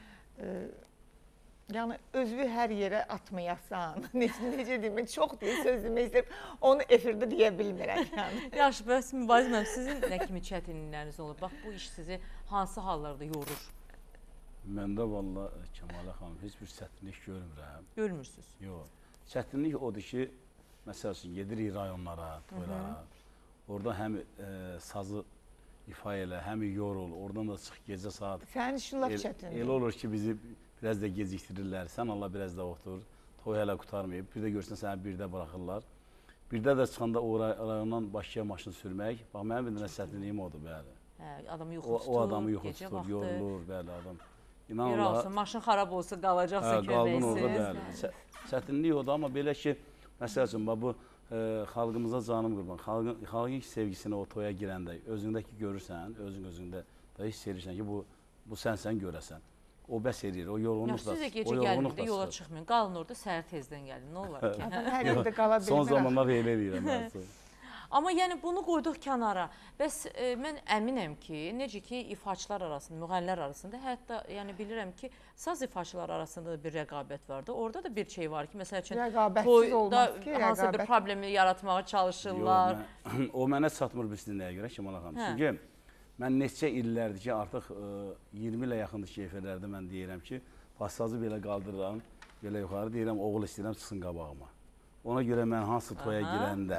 yəni özünü hər yerə atmayasan. Necə deyim, mən çox deyə söz demək istəyirəm, onu efirdə deyə bilmirəm. Yaxşı, bəs Mübariz müəllim, sizin nə kimi çətinlikləriniz olur? Bax, bu iş sizi hansı hallarda yorur? Məndə valla Kəmalə xanım heç bir çətinlik görmürəm. Görmürsünüz? Yox. Çətinlik odur ki, məsəl üçün gedirik rayonlara, toylara. Orada həm sazı ifa elə, həm yorul, oradan da çıx gecə saat. Sənin işin laf çətindir. Elə olur ki, bizi biraz da gecikdirirlər. Sən Allah biraz da otur. Toy hələ qurtarmayıb. Bir də görsən səni birdə buraxırlar. Birdə də çıxanda o rayondan Bakıya maşın sürmək. Bax, mənim bir dənə çətinliyim odur, bəli. Adamı yuxu tutur, o adamı yuxu tutur, yorulur, bəli adam. Bir olsun, maşın xarab olsa qalacaqsa köməysiz. Çətinlik odur, amma belə ki, məsəl üçün, bu xalqımıza canım qurban. Xalqın sevgisini o toya girəndə özündəki görürsən, özündə da hiss edirsən ki, bu sənsən görəsən. O bəs edir, o yorğunluq da. Siz də gecə gəlməkdə yola çıxmayın, qalın orada, səhər tezdən gəlin, nə olar ki? Hər yerdə qala bilmirəm. Son zamanlar elə edirəm. Amma yəni bunu qoyduq kənara. Bəs mən əminəm ki, necə ki ifaçılar arasında, müğənnilər arasında, hətta yəni bilirəm ki, saz ifaçılar arasında da bir rəqabət vardı. Orada da bir şey var ki, məsəl üçün toyda hansısa bir problemi yaratmağa çalışırlar. O mənə çatmır bilsin nəyə görə Kəmalə xanım. Çünki mən neçə illərdir ki, artıq 20 ilə yaxındır ki, efirlərdə mən deyirəm ki, passazı belə qaldırıram, belə yuxarı deyirəm, oğul istəyirəm, çıxsın qabağıma. Ona görə mən hansı toya girəndə,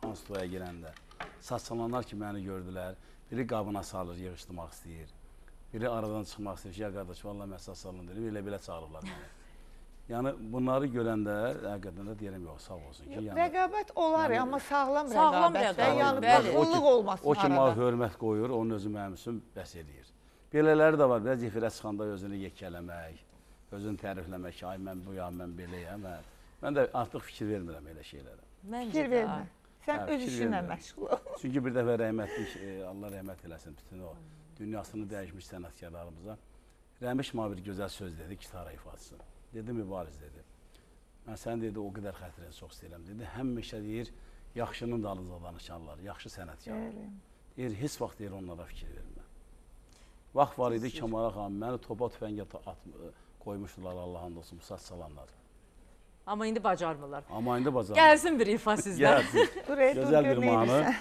konstitusiya girəndə. Saçsalanlar ki, məni gördülər. Biri qabına salır, yığışdırmaq istəyir. Biri aradan çıxmaq istəyir ki, ya qardaş, vallahi mən saçsalın dedim, elə-belə çağırırlar məni. Yəni bunları görəndə həqiqətən də deyirəm, yox, sağ olsun ki. Yəni, rəqabət olar, yəni, amma sağlam sağlam rəqabət. rəqabət, Yəni bəli. paxıllıq olmasın o ki, mənə arada. hörmət qoyur, onun özü mənim üçün bəs eləyir. Belələri də var, biraz efirə çıxanda özünü yekələmək, özünü tərifləmək ki, ay mən buyam, mən beləyəm. Mən də artıq fikir vermirəm elə şeylərə. Fikir vermə. Sən Hə, öz fikir işinlə vermirəm. məşğul ol. Çünki bir dəfə rəhmətlik, Allah rəhmət eləsin bütün o dünyasını dəyişmiş sənətkarlarımıza. Rəmiş bir gözəl söz dedi, gitara ifadəsi. Dedi, Mübariz dedi. Mən sən dedi, o qədər xətrini çox istəyirəm dedi. Həmişə deyir, yaxşının dalınca danışanlar, yaxşı sənətkarlar. Deyir, heç vaxt deyir, onlara fikir vermə. Vaxt var idi, Kəmara xanım, məni topa tüfəngə qoymuşdular, Allah'ın olsun, bu saç salanlar. Amma indi bacarmırlar. Amma indi bacarmırlar. Gəlsin bir ifa sizdən. Gəlsin. Gözəl bir mahnı.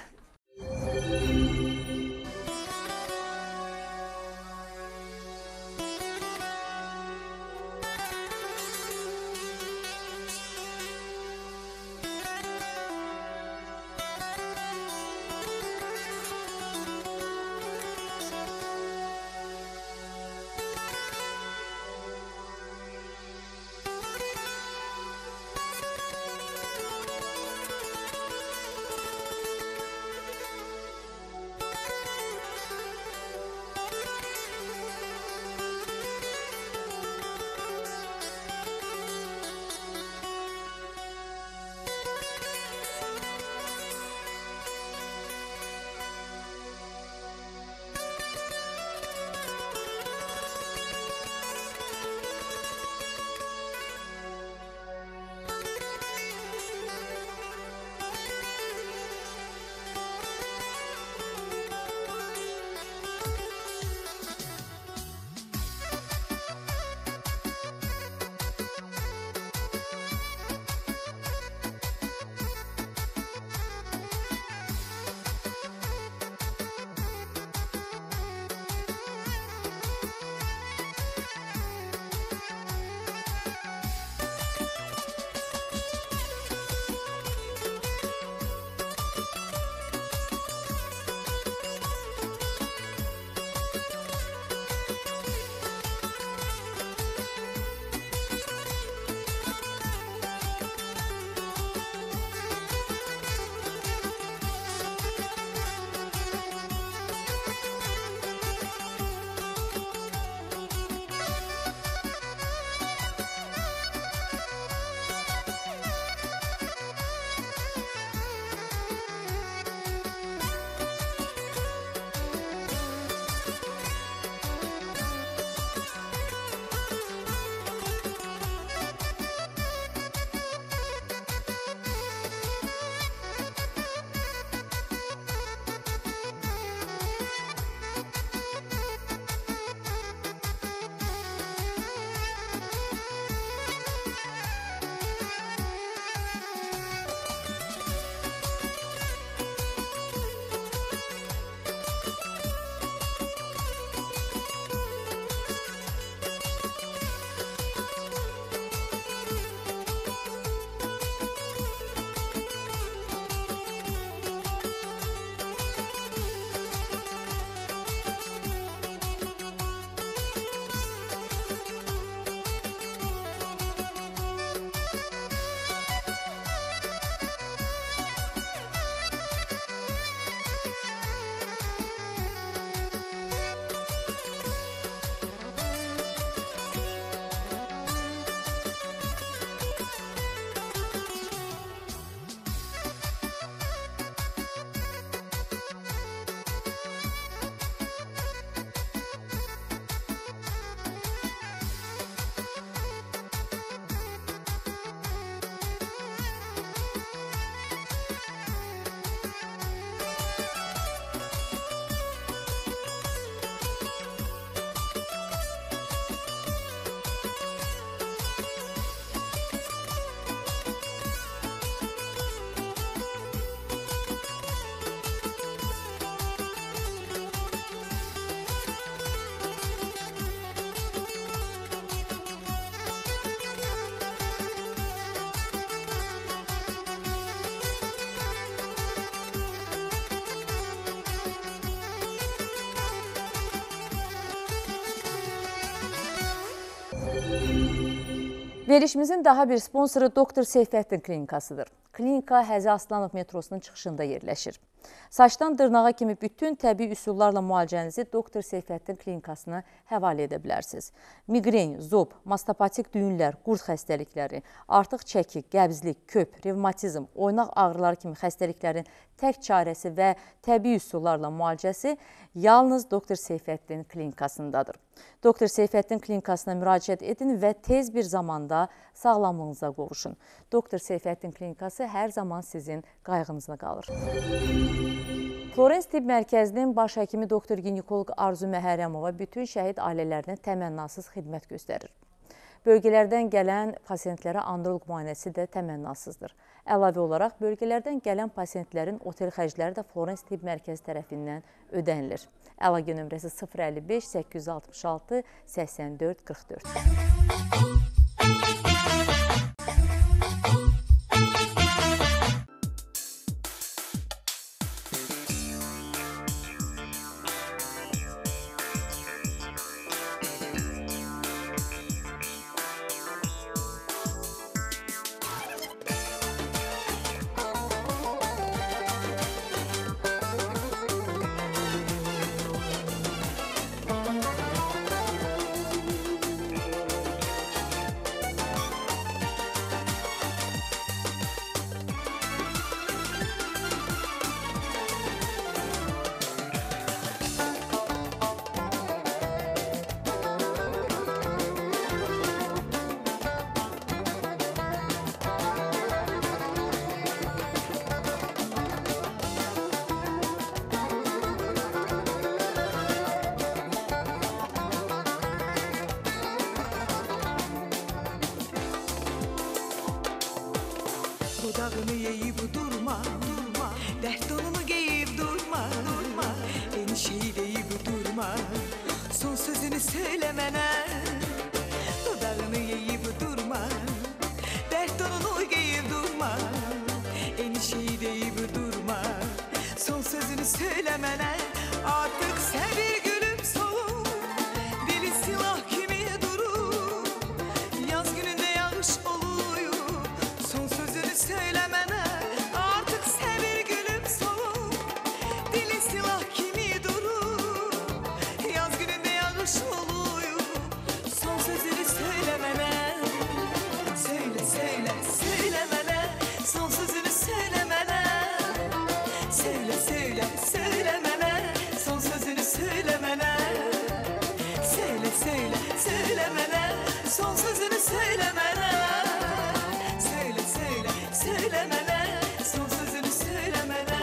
Verilişimizin daha bir sponsoru Doktor Seyfəddin Klinikasıdır. Klinika Həzi Aslanov metrosunun çıxışında yerləşir. Saçdan dırnağa kimi bütün təbii üsullarla müalicənizi Doktor Seyfəddin Klinikasına həvalə edə bilərsiniz. Migren, zob, mastopatik düyünlər, qurd xəstəlikləri, artıq çəki, qəbzlik, köp, revmatizm, oynaq ağrıları kimi xəstəliklərin tək çarəsi və təbii üsullarla müalicəsi yalnız Doktor Seyfəddin Klinikasındadır. Doktor Seyfəddin Klinikasına müraciət edin və tez bir zamanda sağlamlığınıza qovuşun. Doktor Seyfəddin Klinikası hər zaman sizin qayğınızda qalır. Florence Tibb Mərkəzinin baş həkimi doktor ginekoloq Arzu Məhərrəmova bütün şəhid ailələrinə təmənnasız xidmət göstərir. Bölgələrdən gələn pasientlərə androloq müayinəsi də təmənnasızdır. Əlavə olaraq bölgələrdən gələn pasientlərin otel xərcləri də Florence Tibb Mərkəzi tərəfindən ödənilir. Əlaqə nömrəsi 055 866 84 44. Dudağını yeyip durma, durma. Dert donunu giyip durma, durma. Enişeyi deyip durma. Son sözünü söylemene. Dudağını yeyip durma. Dert donunu giyip durma. Enişeyi deyip durma. Son sözünü söylemene. Artık sen bir gülüm solur. Dili silah kimi durur. Yaz gününde yağış oluyor. Son sözünü söylemene. Artık sen bir gülüm solur. Dili silah kimi durur. Yaz gününde yağış oluyor. Son sözünü söylemene. Söyle söyle söylemene. Son sözünü söylemene. Söyle söyle söylemene. Son sözünü söylemene. Söyle söyle söylemene. Son sözünü söylemene. Söyle söyle söylemene. Son sözünü söylemene.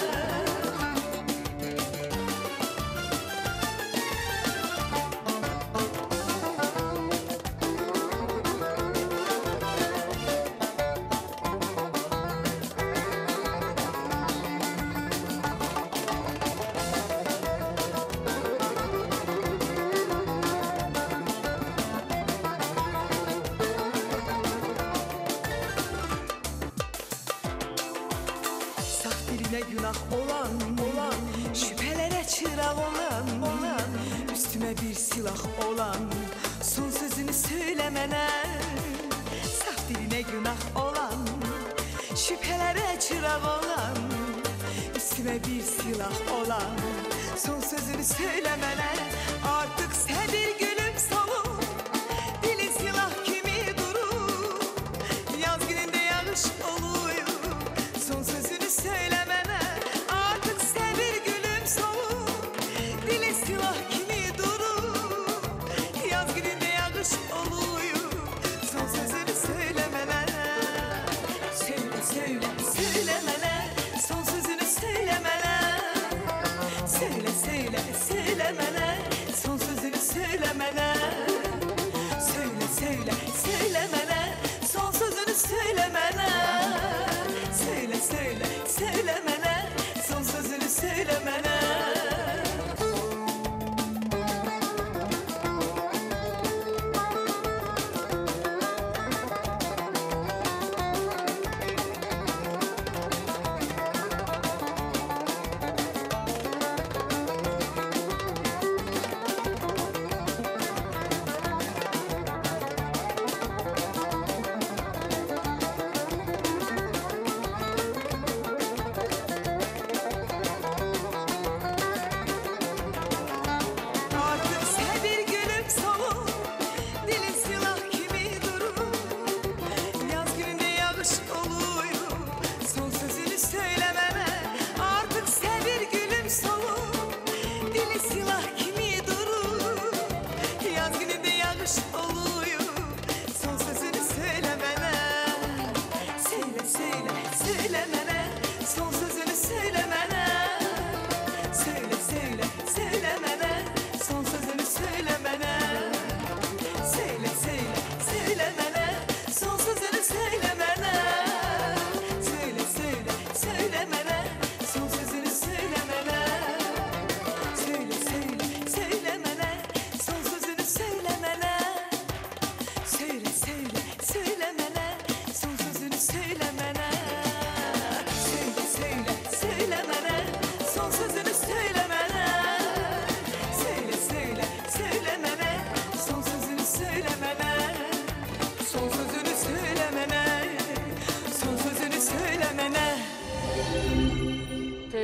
Saf diline günah olan, şüphelere çırak olan, üstüme bir silah olan, son sözünü söylemene. Saf diline günah olan, şüphelere çırak olan, üstüme bir silah olan, son sözünü söylemene. Artık sen bir gülüm solur, dili silah kimi durur, yaz gününde yağış oluyor. Son sözünü söylemene. Artık sen bir gülüm solur. Dili silah kimi durur. Yaz gününde yağış oluyor. Son sözünü söylemene. Söyle söyle söylemene. Son sözünü söylemene. Söyle söyle söylemene. Son sözünü söylemene. Söyle söyle söylemene. Son sözünü söylemene. Söyle söyle söylemene. Son sözünü söylemene.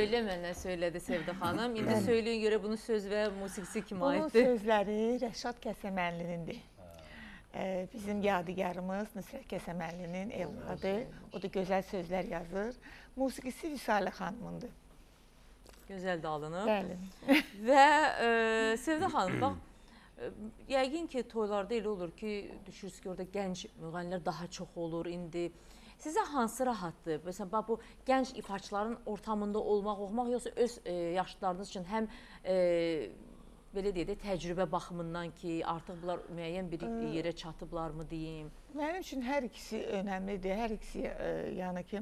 söyləməyən söylədi Sevda xanım. İndi söyləyin görə bunun söz və musiqisi kimə Bunun aiddir? sözləri Rəşad Kəsəmənlinindir. Bizim yadigarımız Nusrət Kəsəmənlinin evladı. O da gözəl sözlər yazır. Musiqisi Vüsalə xanımındır. Gözəl də alınıb. Bəli. Və Sevda xanım, bax, yəqin ki, toylarda elə olur ki, düşürsünüz ki, orada gənc müğənnilər daha çox olur indi. Sizə hansı rahatdır? Məsələn, bax, bu gənc ifaçıların ortamında olmaq, oxumaq, yoxsa öz yaşlılarınız üçün həm belə deyək də, təcrübə baxımından ki, artıq bunlar müəyyən bir yerə çatıblarmı deyim? Mənim üçün hər ikisi önəmlidir. Hər ikisi, yəni ki,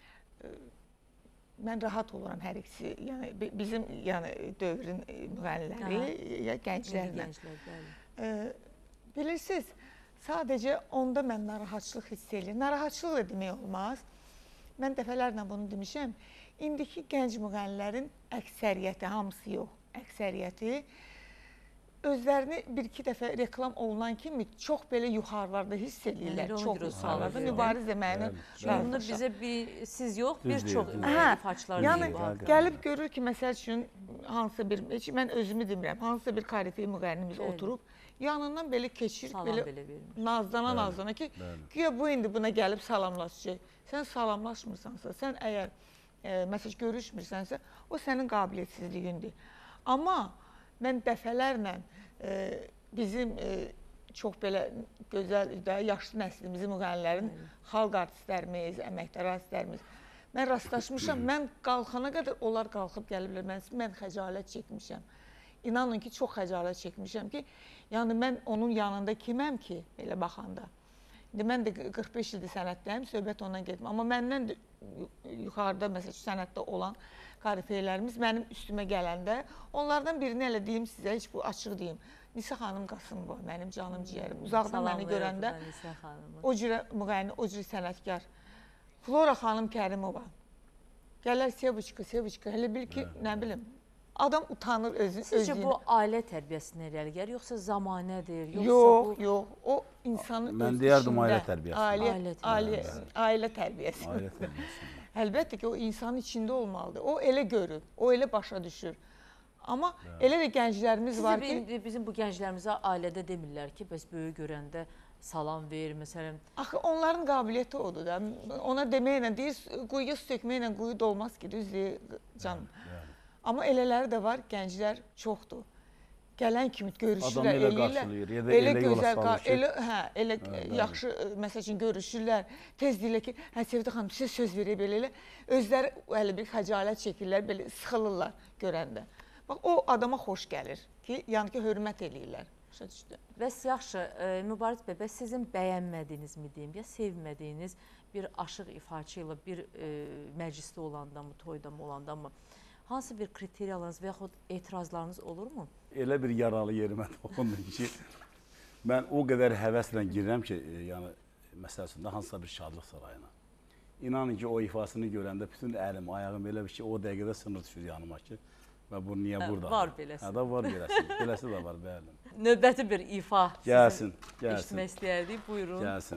mən rahat oluram hər ikisi. Yəni bizim dövrün müğənniləri, gənclərlə. Bilirsiniz, sadəcə onda mən narahatçılıq hiss edirəm. Narahatçılıq da demək olmaz. Mən dəfələrlə bunu demişəm. İndiki gənc müğənnilərin əksəriyyəti, hamısı yox, əksəriyyəti özlərini bir-iki dəfə reklam olunan kimi çox belə yuxarılarda hiss edirlər. Çox yuxarılarda. Mübariz də mənim. Bunu bizə siz yox, bir çox ifaçılar deyib. Yəni, gəlib görür ki, məsəl üçün, hansısa bir, mən özümü demirəm, hansısa bir kalifiyə müğənnimiz oturub, yanından belə keçir, belə nazlana ki, güya bu indi buna gəlib salamlaşacaq. Sən salamlaşmırsansa, sən əgər məsəl görüşmürsənsə, o sənin qabiliyyətsizliyindir. Amma mən dəfələrlə bizim çox belə gözəl, yaşlı nəslimizin müğənnilərin, xalq artistlərimiz, əməkdar artistlərimiz, mən rastlaşmışam, mən qalxana qədər onlar qalxıb gəliblər, mən xəcalət çəkmişəm. İnanın ki, çox xəcalət çəkmişəm ki, yəni mən onun yanında kiməm ki, belə baxanda. İndi mən də 45 ildir sənətdəyim, söhbət ondan getməm. Amma məndən də yuxarıda, məsələn, sənətdə olan karifeylərimiz mənim üstümə gələndə, onlardan birini elə deyim sizə, heç bu açıq deyim. Nisa xanım Qasımova, mənim canım ciyərim. Uzaqdan məni görəndə o cürə müğənni, o cürə sənətkar. Flora xanım Kərimova. Gələr Sevuçka, hələ bil ki, nə bilim, adam utanır özünü. Sizcə bu ailə tərbiyəsindən irəli gəlir, yoxsa zamanədir? Yox, o insanın öz işində. Mən deyərdim ailə tərbiyəsində. Ailə tərbiyəsində. Əlbəttə ki, o insanın içində olmalıdır. O elə görür, o elə başa düşür. Amma elə də gənclərimiz var ki... Bizim bu gənclərimizə ailədə demirlər ki, bəs böyük görəndə salam ver, məsələn... Axı, onların qabiliyyəti odur da. Ona deməklə deyir, quyuya su tökməklə quyu dolmaz ki, düzdür canım. Amma elələri də var, gənclər çoxdur. Gələn kimi görüşürlər, elə gözəl, elə yaxşı, məsəl üçün, görüşürlər. Tez deyirlər ki, Sevda xanım, sizə söz verib elə, özləri elə bir xəcalət çəkirlər, belə sıxılırlar görəndə. Bax, o adama xoş gəlir ki, yəni ki, hörmət eləyirlər. Başa düşdü. Bəs yaxşı, Mübariz bəy, bəs sizin bəyənmədiyiniz mi deyim, ya sevmədiyiniz bir aşıq ifaçı ilə bir məclisdə olanda mı, toyda mı olanda mı, hansı bir kriteriyalarınız və yaxud etirazlarınız olurmu? Elə bir yaralı yerimə toxundum ki, mən o qədər həvəslə girirəm ki, yəni, məsələsində hansısa bir şadlıq sarayına. İnanın ki, o ifasını görəndə bütün əlim, ayağım elə bir ki, o dəqiqədə sınır düşür yanıma ki, və bu niyə burada? Var beləsi. Hə, da var beləsi. Beləsi də var, bəli. Növbəti bir ifa gəlsin. eşitmək istəyərdik, buyurun. Gəlsin.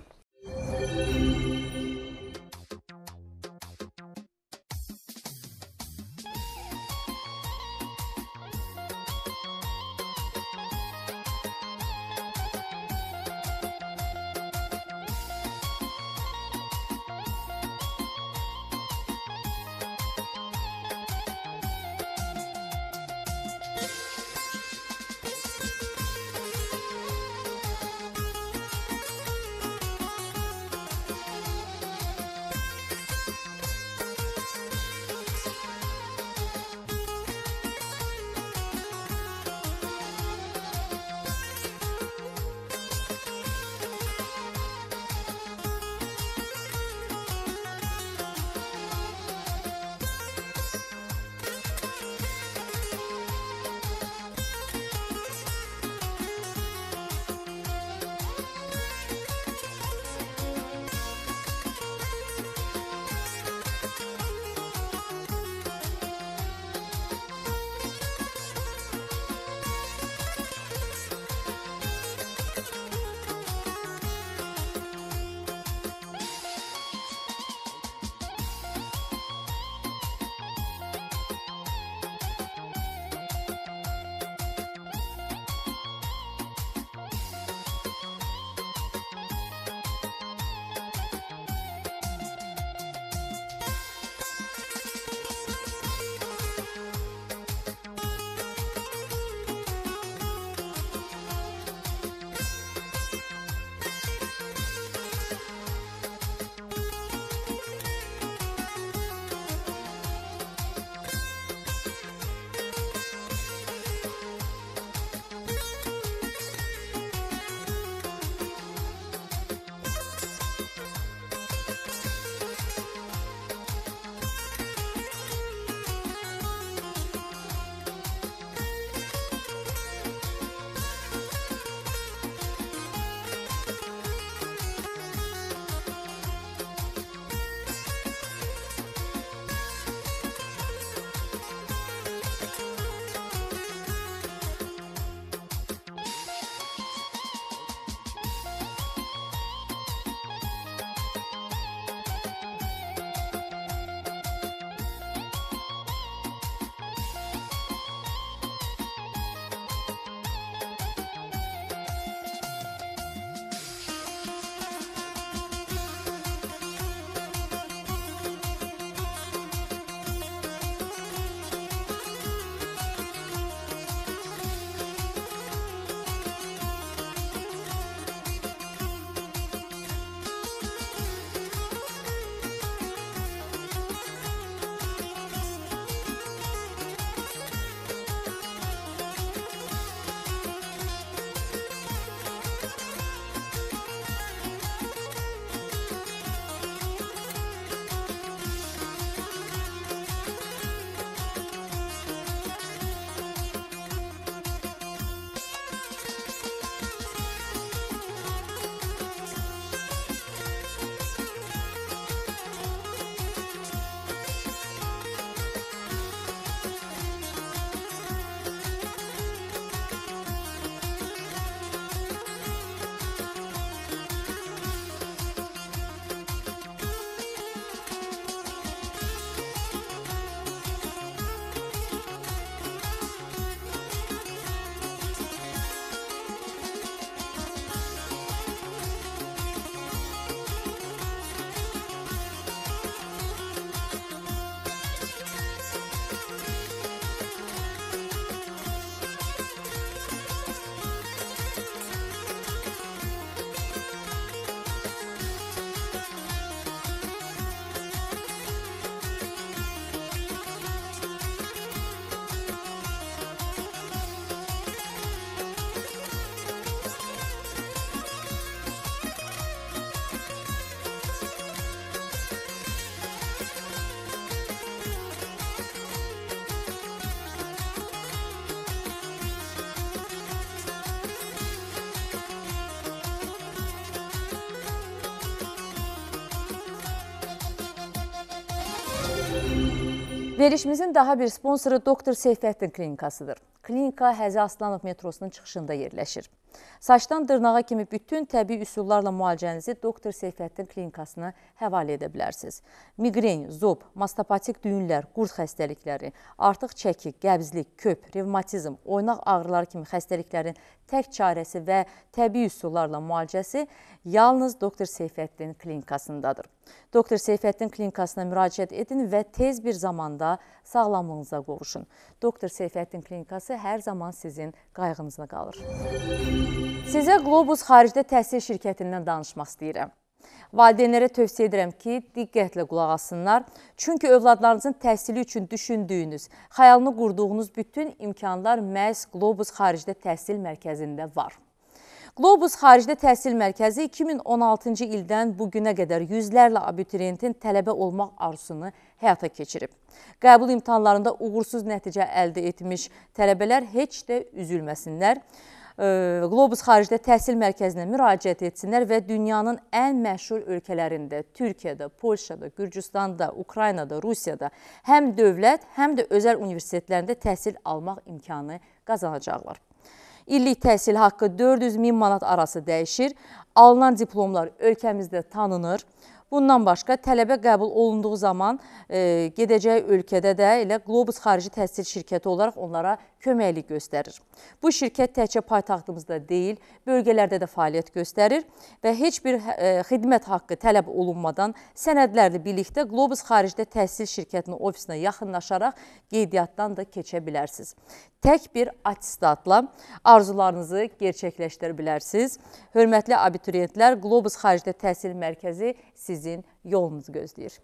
Verilişimizin daha bir sponsoru Doktor Seyfəddin Klinikasıdır. Klinika Həzi Aslanov metrosunun çıxışında yerləşir. Saçdan dırnağa kimi bütün təbii üsullarla müalicənizi Doktor Seyfəddin Klinikasına həvalə edə bilərsiniz. Migren, zob, mastopatik düyünlər, qurd xəstəlikləri, artıq çəki, qəbzlik, köp, revmatizm, oynaq ağrıları kimi xəstəliklərin tək çarəsi və təbii üsullarla müalicəsi yalnız Doktor Seyfəddin Klinikasındadır. Doktor Seyfəddin Klinikasına müraciət edin və tez bir zamanda sağlamlığınıza qovuşun. Doktor Seyfəddin Klinikası hər zaman sizin qayğınızda qalır. Sizə Globus xaricdə təhsil şirkətindən danışmaq istəyirəm. Valideynlərə tövsiyə edirəm ki, diqqətlə qulaq assınlar. Çünki övladlarınızın təhsili üçün düşündüyünüz, xəyalını qurduğunuz bütün imkanlar məhz Globus xaricdə təhsil mərkəzində var. Globus xaricdə təhsil mərkəzi 2016-cı ildən bugünə qədər yüzlərlə abituriyentin tələbə olmaq arzusunu həyata keçirib. Qəbul imtahanlarında uğursuz nəticə əldə etmiş tələbələr heç də üzülməsinlər. Globus xaricdə təhsil mərkəzinə müraciət etsinlər və dünyanın ən məşhur ölkələrində, Türkiyədə, Polşada, Gürcüstanda, Ukraynada, Rusiyada həm dövlət, həm də özəl universitetlərində təhsil almaq imkanı qazanacaqlar. İllik təhsil haqqı 400.000 manat arası dəyişir, alınan diplomlar ölkəmizdə tanınır. Bundan başqa tələbə qəbul olunduğu zaman gedəcəyi ölkədə də elə Globus xarici təhsil şirkəti olaraq onlara köməklik göstərir. Bu şirkət təkcə paytaxtımızda deyil, bölgələrdə də fəaliyyət göstərir və heç bir xidmət haqqı tələb olunmadan sənədlərlə birlikdə Globus xaricdə təhsil şirkətinin ofisinə yaxınlaşaraq qeydiyyatdan da keçə bilərsiniz. Tək bir attestatla arzularınızı gerçəkləşdirə bilərsiniz. Hörmətli abituriyentlər, Globus xaricdə təhsil mərkəzi sizin yolunuzu gözləyir.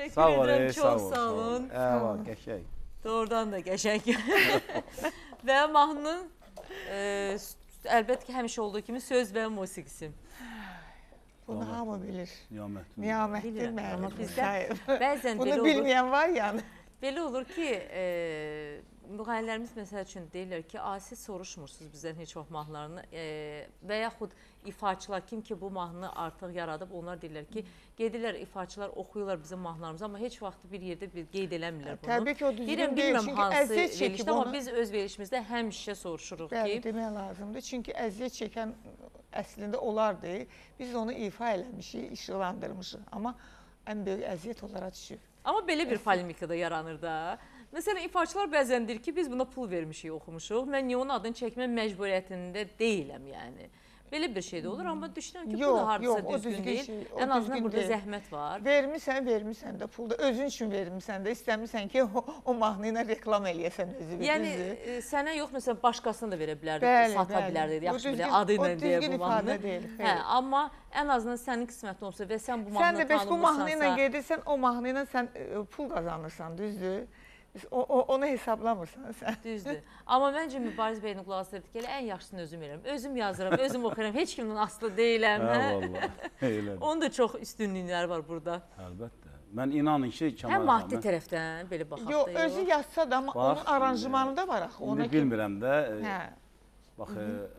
Təşəkkür Sağ ol, edirəm, sağ ol. çox sağ olun. Əla, qəşəng. Doğrudan da qəşəng. Və mahnının əlbəttə ki, həmişə olduğu kimi söz və musiqisi. Bunu hamı bilir. Niyamətdir. Niyamətdir Amma müəllim. bizdə bəzən belə Bunu olur. bilməyən var yəni. Belə olur ki, müğənnilərimiz məsəl üçün deyirlər ki, siz soruşmursunuz bizdən heç vaxt mahnılarını və yaxud ifaçılar, kim ki bu mahnını artıq yaradıb, onlar deyirlər ki, gedirlər ifaçılar, oxuyurlar bizim mahnılarımızı, amma heç vaxt bir yerdə qeyd eləmirlər bunu. Təbii ki, o düzgün Deyirəm, deyil, bilmirəm çünki hansı əziyyət çəkib verilişdə, onu. amma biz öz verilişimizdə həmişə soruşuruq Bəli, ki, demək lazımdır. Çünki əziyyət çəkən əslində onlardır. Biz onu ifa eləmişik, işıqlandırmışıq. Amma ən böyük əziyyət onlara düşür. amma belə bir polemika da yaranır da. Məsələn, ifaçılar bəzən deyir ki, biz buna pul vermişik, oxumuşuq. Mən niyə onun adını çəkmək məcburiyyətində deyiləm, yəni. Belə bir şey də olur, amma düşünürəm ki, bu da hardasa düzgün deyil. Ən azından burada zəhmət var. Vermirsən də pulda. Özün üçün vermirsən də, istəmirsən ki, o mahnı ilə reklam eləyəsən özünü. Yəni, sənə yox, məsələn, başqasına da verə bilərdi, sata bilərdi, yaxşı bilə, adı ilə deyə bu mahnı. Hə, amma ən azından sənin qismətin olsa və sən bu mahnını tanımırsansa... Sən də bu mahnı ilə gedirsən, o mahnı ilə sən pul qazanırsan, düzdür? Onu hesablamırsan sən. Düzdür. Amma məncə Mübariz bəyin qulaq asırdı ki, ən yaxşısını özüm verirəm. Özüm yazıram, özüm oxuyuram, heç kimdən asılı deyiləm. Hə, valla, elədir. Onun da çox üstünlükləri var burada. Əlbəttə. Mən inanın ki, Həm maddi tərəfdən belə baxaq da yox. Özü yazsa da, amma onun aranjmanı da var axı. İndi bilmirəm də. Bax,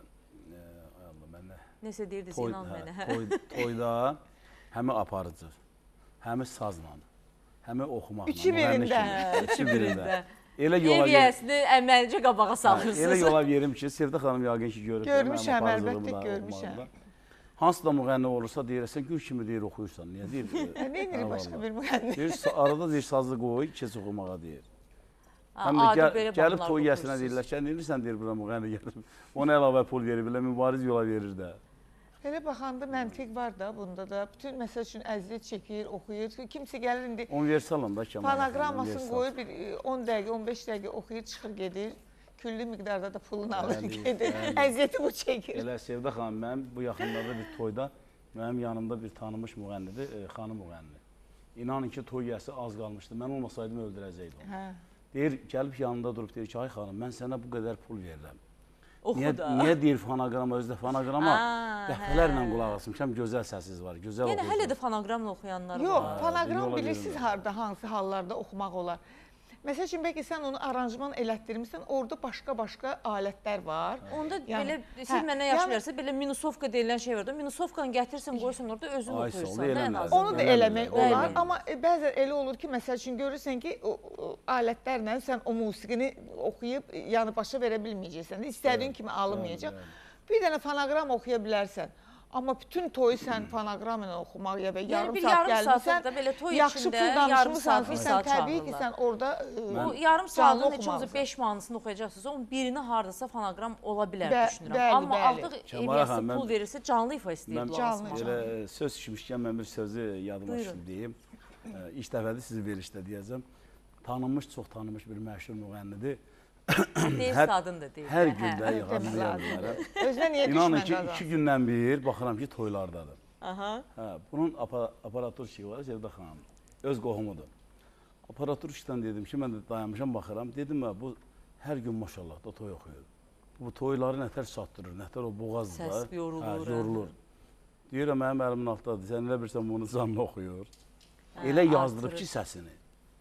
nəsə deyirdiniz, inan mənə. Toyda həmi aparıcı, həmi sazla, həmi oxumaqla. Üçü birində. Ev yiyəsini əməlicə qabağa salırsınız. Elə yola verim ki, Sevdə xanım yəqin ki, görür. Görmüşəm, əlbəttə görmüşəm. Hansı da müğənni olursa deyirsən, gül kimi deyir, oxuyursan. Niyə deyir? Nə edir başqa bir müğənni? Arada deyir, sazı qoy, keç oxumağa deyir. Həm Adi də belə gəlib baxımlar toy yəsinə oxuyursunuz. deyirlər ki, deyirsən, deyir, bura müğənni gəlir. Ona əlavə pul verir, belə mübariz yola verir də. Elə baxanda məntiq var da bunda da. Bütün məsəl üçün əziyyət çəkir, oxuyur. Kimsə gəlir indi Universalın da Kəmal. fonoqramasını qoyur, bir 10 dəqiqə, 15 dəqiqə oxuyur, çıxır, gedir. Küllü miqdarda da pulunu alır, gedir. Əziyyəti bu çəkir. Elə Sevdə xanım, mənim bu yaxınlarda bir toyda, mənim yanımda bir tanınmış müğənnidir, xanım müğənni. İnanın ki, toy yəsi az qalmışdı. Mən olmasaydım öldürəcəkdim. Deyir, gəlib yanında durub deyir ki, ay xanım, mən sənə bu qədər pul verirəm. Niyə deyir fonoqrama, özdə fonoqrama dəfələrlə qulaq asmışam, gözəl səsiz var, gözəl oxuyursunuz. Yəni, hələ də fonoqramla oxuyanlar var. Yox, fonoqram bilirsiniz harada, hansı hallarda oxumaq olar. Məsəl üçün, bəlkə sən onu aranjman elətdirmişsən, orada başqa-başqa alətlər var. Onda belə, siz mənə yaxşı bilərsə, belə minusovka deyilən şey var da, minusovkanı gətirsən, qoyursan orada özün oxuyursan da ən azından. Onu da eləmək olar, amma bəzən elə olur ki, məsəl üçün görürsən ki, alətlərlə sən o musiqini oxuyub, yəni başa verə bilməyəcəksən, istədiyin kimi alınmayacaq. Bir dənə fonoqram oxuya bilərsən. Amma bütün toyu sən fonoqram ilə oxumaq ya və yarım saat gəlmişsən, yaxşı pul danışmısan, sən təbii ki, sən orada yarım saatın heç olmasa 5 mahnısını oxuyacaqsınız, onun birini haradasa fonoqram ola bilər düşünürəm. Amma artıq ev pul verirsə canlı ifa istəyir. Elə söz düşmüşkən mən bir sözü yadıma düşdüm deyim. İlk dəfədir sizi verilişdə deyəcəm. Tanınmış, çox tanınmış bir məşhur müğənnidir. Deyirsə adını da deyir. Hər gündə yığabilir bunlara. Özünə niyə düşmən İnanın ki, 2 gündən bir baxıram ki, toylardadır. Bunun aparatur işi var, Sevdə xanım, öz qohumudur. Aparatur işdən dedim ki, mən də dayanmışam, baxıram. Dedim, bu hər gün maşallah da toy oxuyur. Bu toyları nətər çatdırır, nətər o boğazdır. Səs yorulur. Deyirəm, mənim əlimin altdadır, sən elə bilirsən bunu canlı oxuyur. Elə yazdırıb ki, səsini.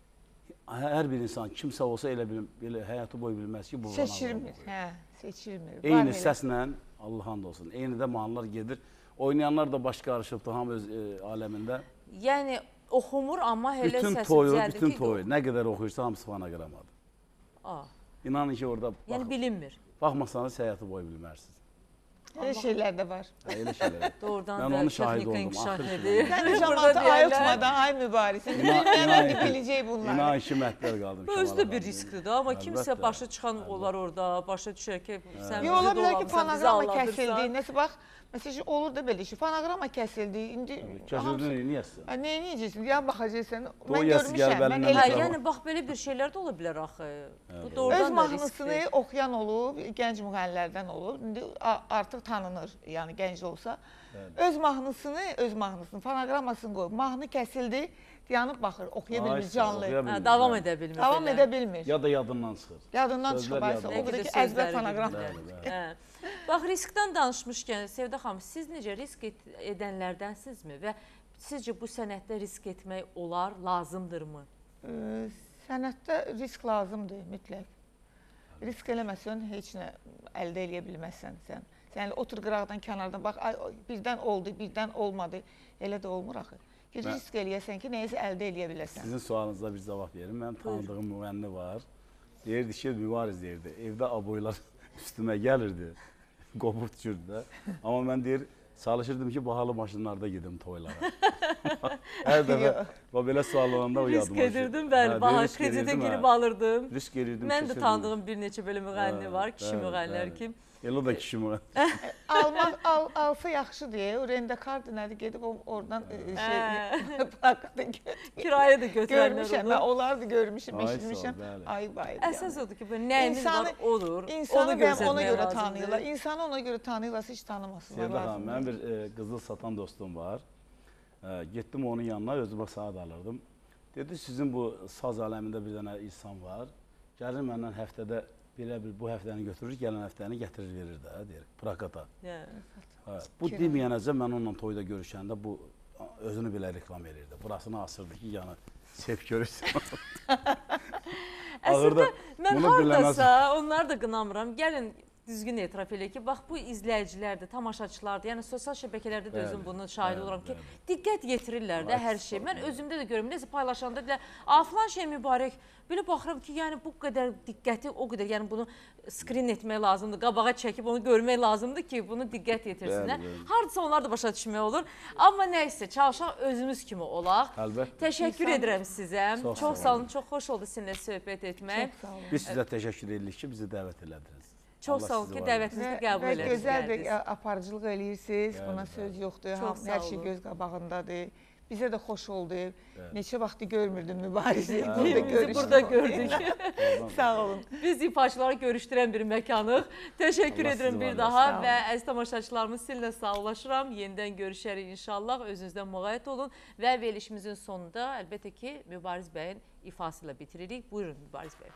Hər bir insan, kimsə olsa elə həyatı boyu bilməz ki, bu seçilmir, seçilmir. Eyni səslə, Allah and olsun, eyni də mahnılar gedir. Oynayanlar da baş qarışıbdır, hamı öz aləmində. Yəni, oxumur, amma elə səsi düzəldir ki... Bütün toyu, nə qədər oxuyursa, hamısı fonoqramadır. İnanın ki, orada... Yəni, bilinmir. Baxmasanız, həyatı boyu bilmərsiniz. Elə şeylər də var. Elə şeylər. Doğrudan mən onu şahid oldum. Sən də cəmatı ayıltmadan, ay mübarisin. Bilməyən biləcək bunlar. İnan ki, mətlər qaldım. Bu özü də bir riskdir də, amma kimsə başa çıxan olar orada, başa düşər ki, sən bizi dolamısan, bizi fonoqrama kəsildi. Nəsə bax, Məsələn, olur da belə şey, fonoqrama kəsildi, indi Kəsildi, niyəsin? Nə edəcəksən, ya baxacaqsan, O mən yası gəl görmüşəm, mən bəlindən elə Hə, yəni bax belə bir şeylər də ola bilər axı. Bu öz doğrudan da mahnısını riskli. oxuyan olub, gənc müğənnilərdən olub, indi artıq tanınır, yəni gənc olsa. Öz mahnısını, fonoqramasını qoyub, mahnı kəsildi, dayanıb baxır, oxuya bilmir canlı. Hə, davam edə bilmir. Davam belə. edə bilmir. Ya da yadından çıxır. Yadından Sözlər çıxıb, aysa, o yadından. qədər ki, Sözləri əzbər fonoqram. bilmirlər. Hə. Bax, riskdən danışmışkən, Sevda xanım, siz necə risk edənlərdənsinizmi və sizcə bu sənətdə risk etmək olar, lazımdırmı? Sənətdə risk lazımdır, mütləq. Risk eləməsən, heç nə əldə eləyə bilməzsən sən. Sən otur qıraqdan, kənardan, bax, birdən oldu, birdən olmadı, elə də olmur axı. Risk eləyəsən ki, nəyisə əldə eləyə biləsən. Sizin sualınıza bir cavab verim. Mənim tanıdığım müğənni var. Deyirdi ki, mübariz deyirdi. Evdə aboylar üstümə gəlirdi. Qopub düşürdü də. Amma mən deyir, çalışırdım ki, bahalı maşınlarda gedim toylara. Hər dəfə belə sual olanda o yadıma Risk edirdim, bəli, baha kreditə girib alırdım. Risk edirdim. Mən də tanıdığım bir neçə belə müğənni var, kişi müğənnilər ki. Elə da kişi müğənni. Alsa yaxşıdır, o rendekardı nədir, gedib oradan Kirayə də götürənlər görmüşəm, mən onlar da görmüşəm, eşitmişəm. Ayıb. Əsas odur ki, nəyiniz var, odur. İnsanı ona görə tanıyırlar. İnsanı ona görə tanıyırlarsa heç tanımasınlar. Sevda xanım, mənim bir qızıl satan dostum var. Getdim onun yanına, özümə saat alırdım. Dedi, sizin bu saz aləmində bir dənə insan var. Gəlir məndən həftədə belə bir bu həftəni götürür, gələn həftəni gətirir, verir də, deyir, prakata. Bu deməyənəcə mən onunla toyda görüşəndə bu özünü belə reklam edirdi. Burasını asırdı ki, yəni sef görürsən. Əslində, mən haradasa, onları da qınamıram. Gəlin, düzgün etiraf elə ki, bax bu izləyicilərdir, tamaşaçılardır, yəni sosial şəbəkələrdə də özüm bunun şahidi oluram ki, diqqət yetirirlər də hər şey. Mən özümdə də görürüm, nəsə paylaşanda deyirlər, filan şey mübarək, belə baxıram ki, yəni bu qədər diqqəti, o qədər, yəni bunu skrin etmək lazımdır, qabağa çəkib onu görmək lazımdır ki, bunu diqqət yetirsinlər. Hardasa onlar da başa düşmək olur. Amma nəysə, çalışaq özümüz kimi olaq. Təşəkkür edirəm sizə. Çox sağ olun, çox xoş oldu sizinlə söhbət etmək. Biz sizə təşəkkür edirik ki, bizi dəvət elədiniz. Çox sağ olun ki, dəvətinizi qəbul ediniz. Gözəl bir aparıcılıq eləyirsiniz, buna söz yoxdur, hər şey göz qabağındadır. Bizə də xoş oldu, neçə vaxtı görmürdüm mübarizi, burada gördük. Sağ olun. Biz ifaçıları görüşdürən bir məkanıq. Təşəkkür edirəm bir daha və əziz tamaşaçılarımız sizinlə sağollaşıram. Yenidən görüşərik inşallah, özünüzdən müğayət olun və verilişimizin sonunda əlbəttə ki, Mübariz bəyin ifası ilə bitiririk. Buyurun Mübariz bəy.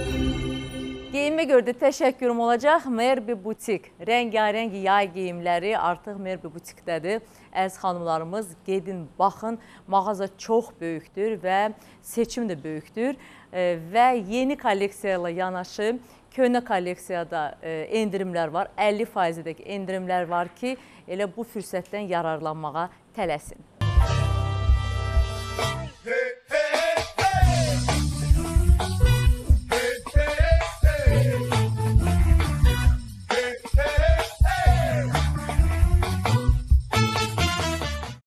Geyimə görə də təşəkkürüm olacaq. Merbi Butik, rəngarəng yay geyimləri artıq Merbi Butikdədir. Əziz xanımlarımız, gedin, baxın. Mağaza çox böyükdür və seçim də böyükdür. Və yeni kolleksiyayla yanaşı, köhnə kolleksiyada endirimlər var. 50%dək endirimlər var ki, elə bu fürsətdən yararlanmağa tələsin.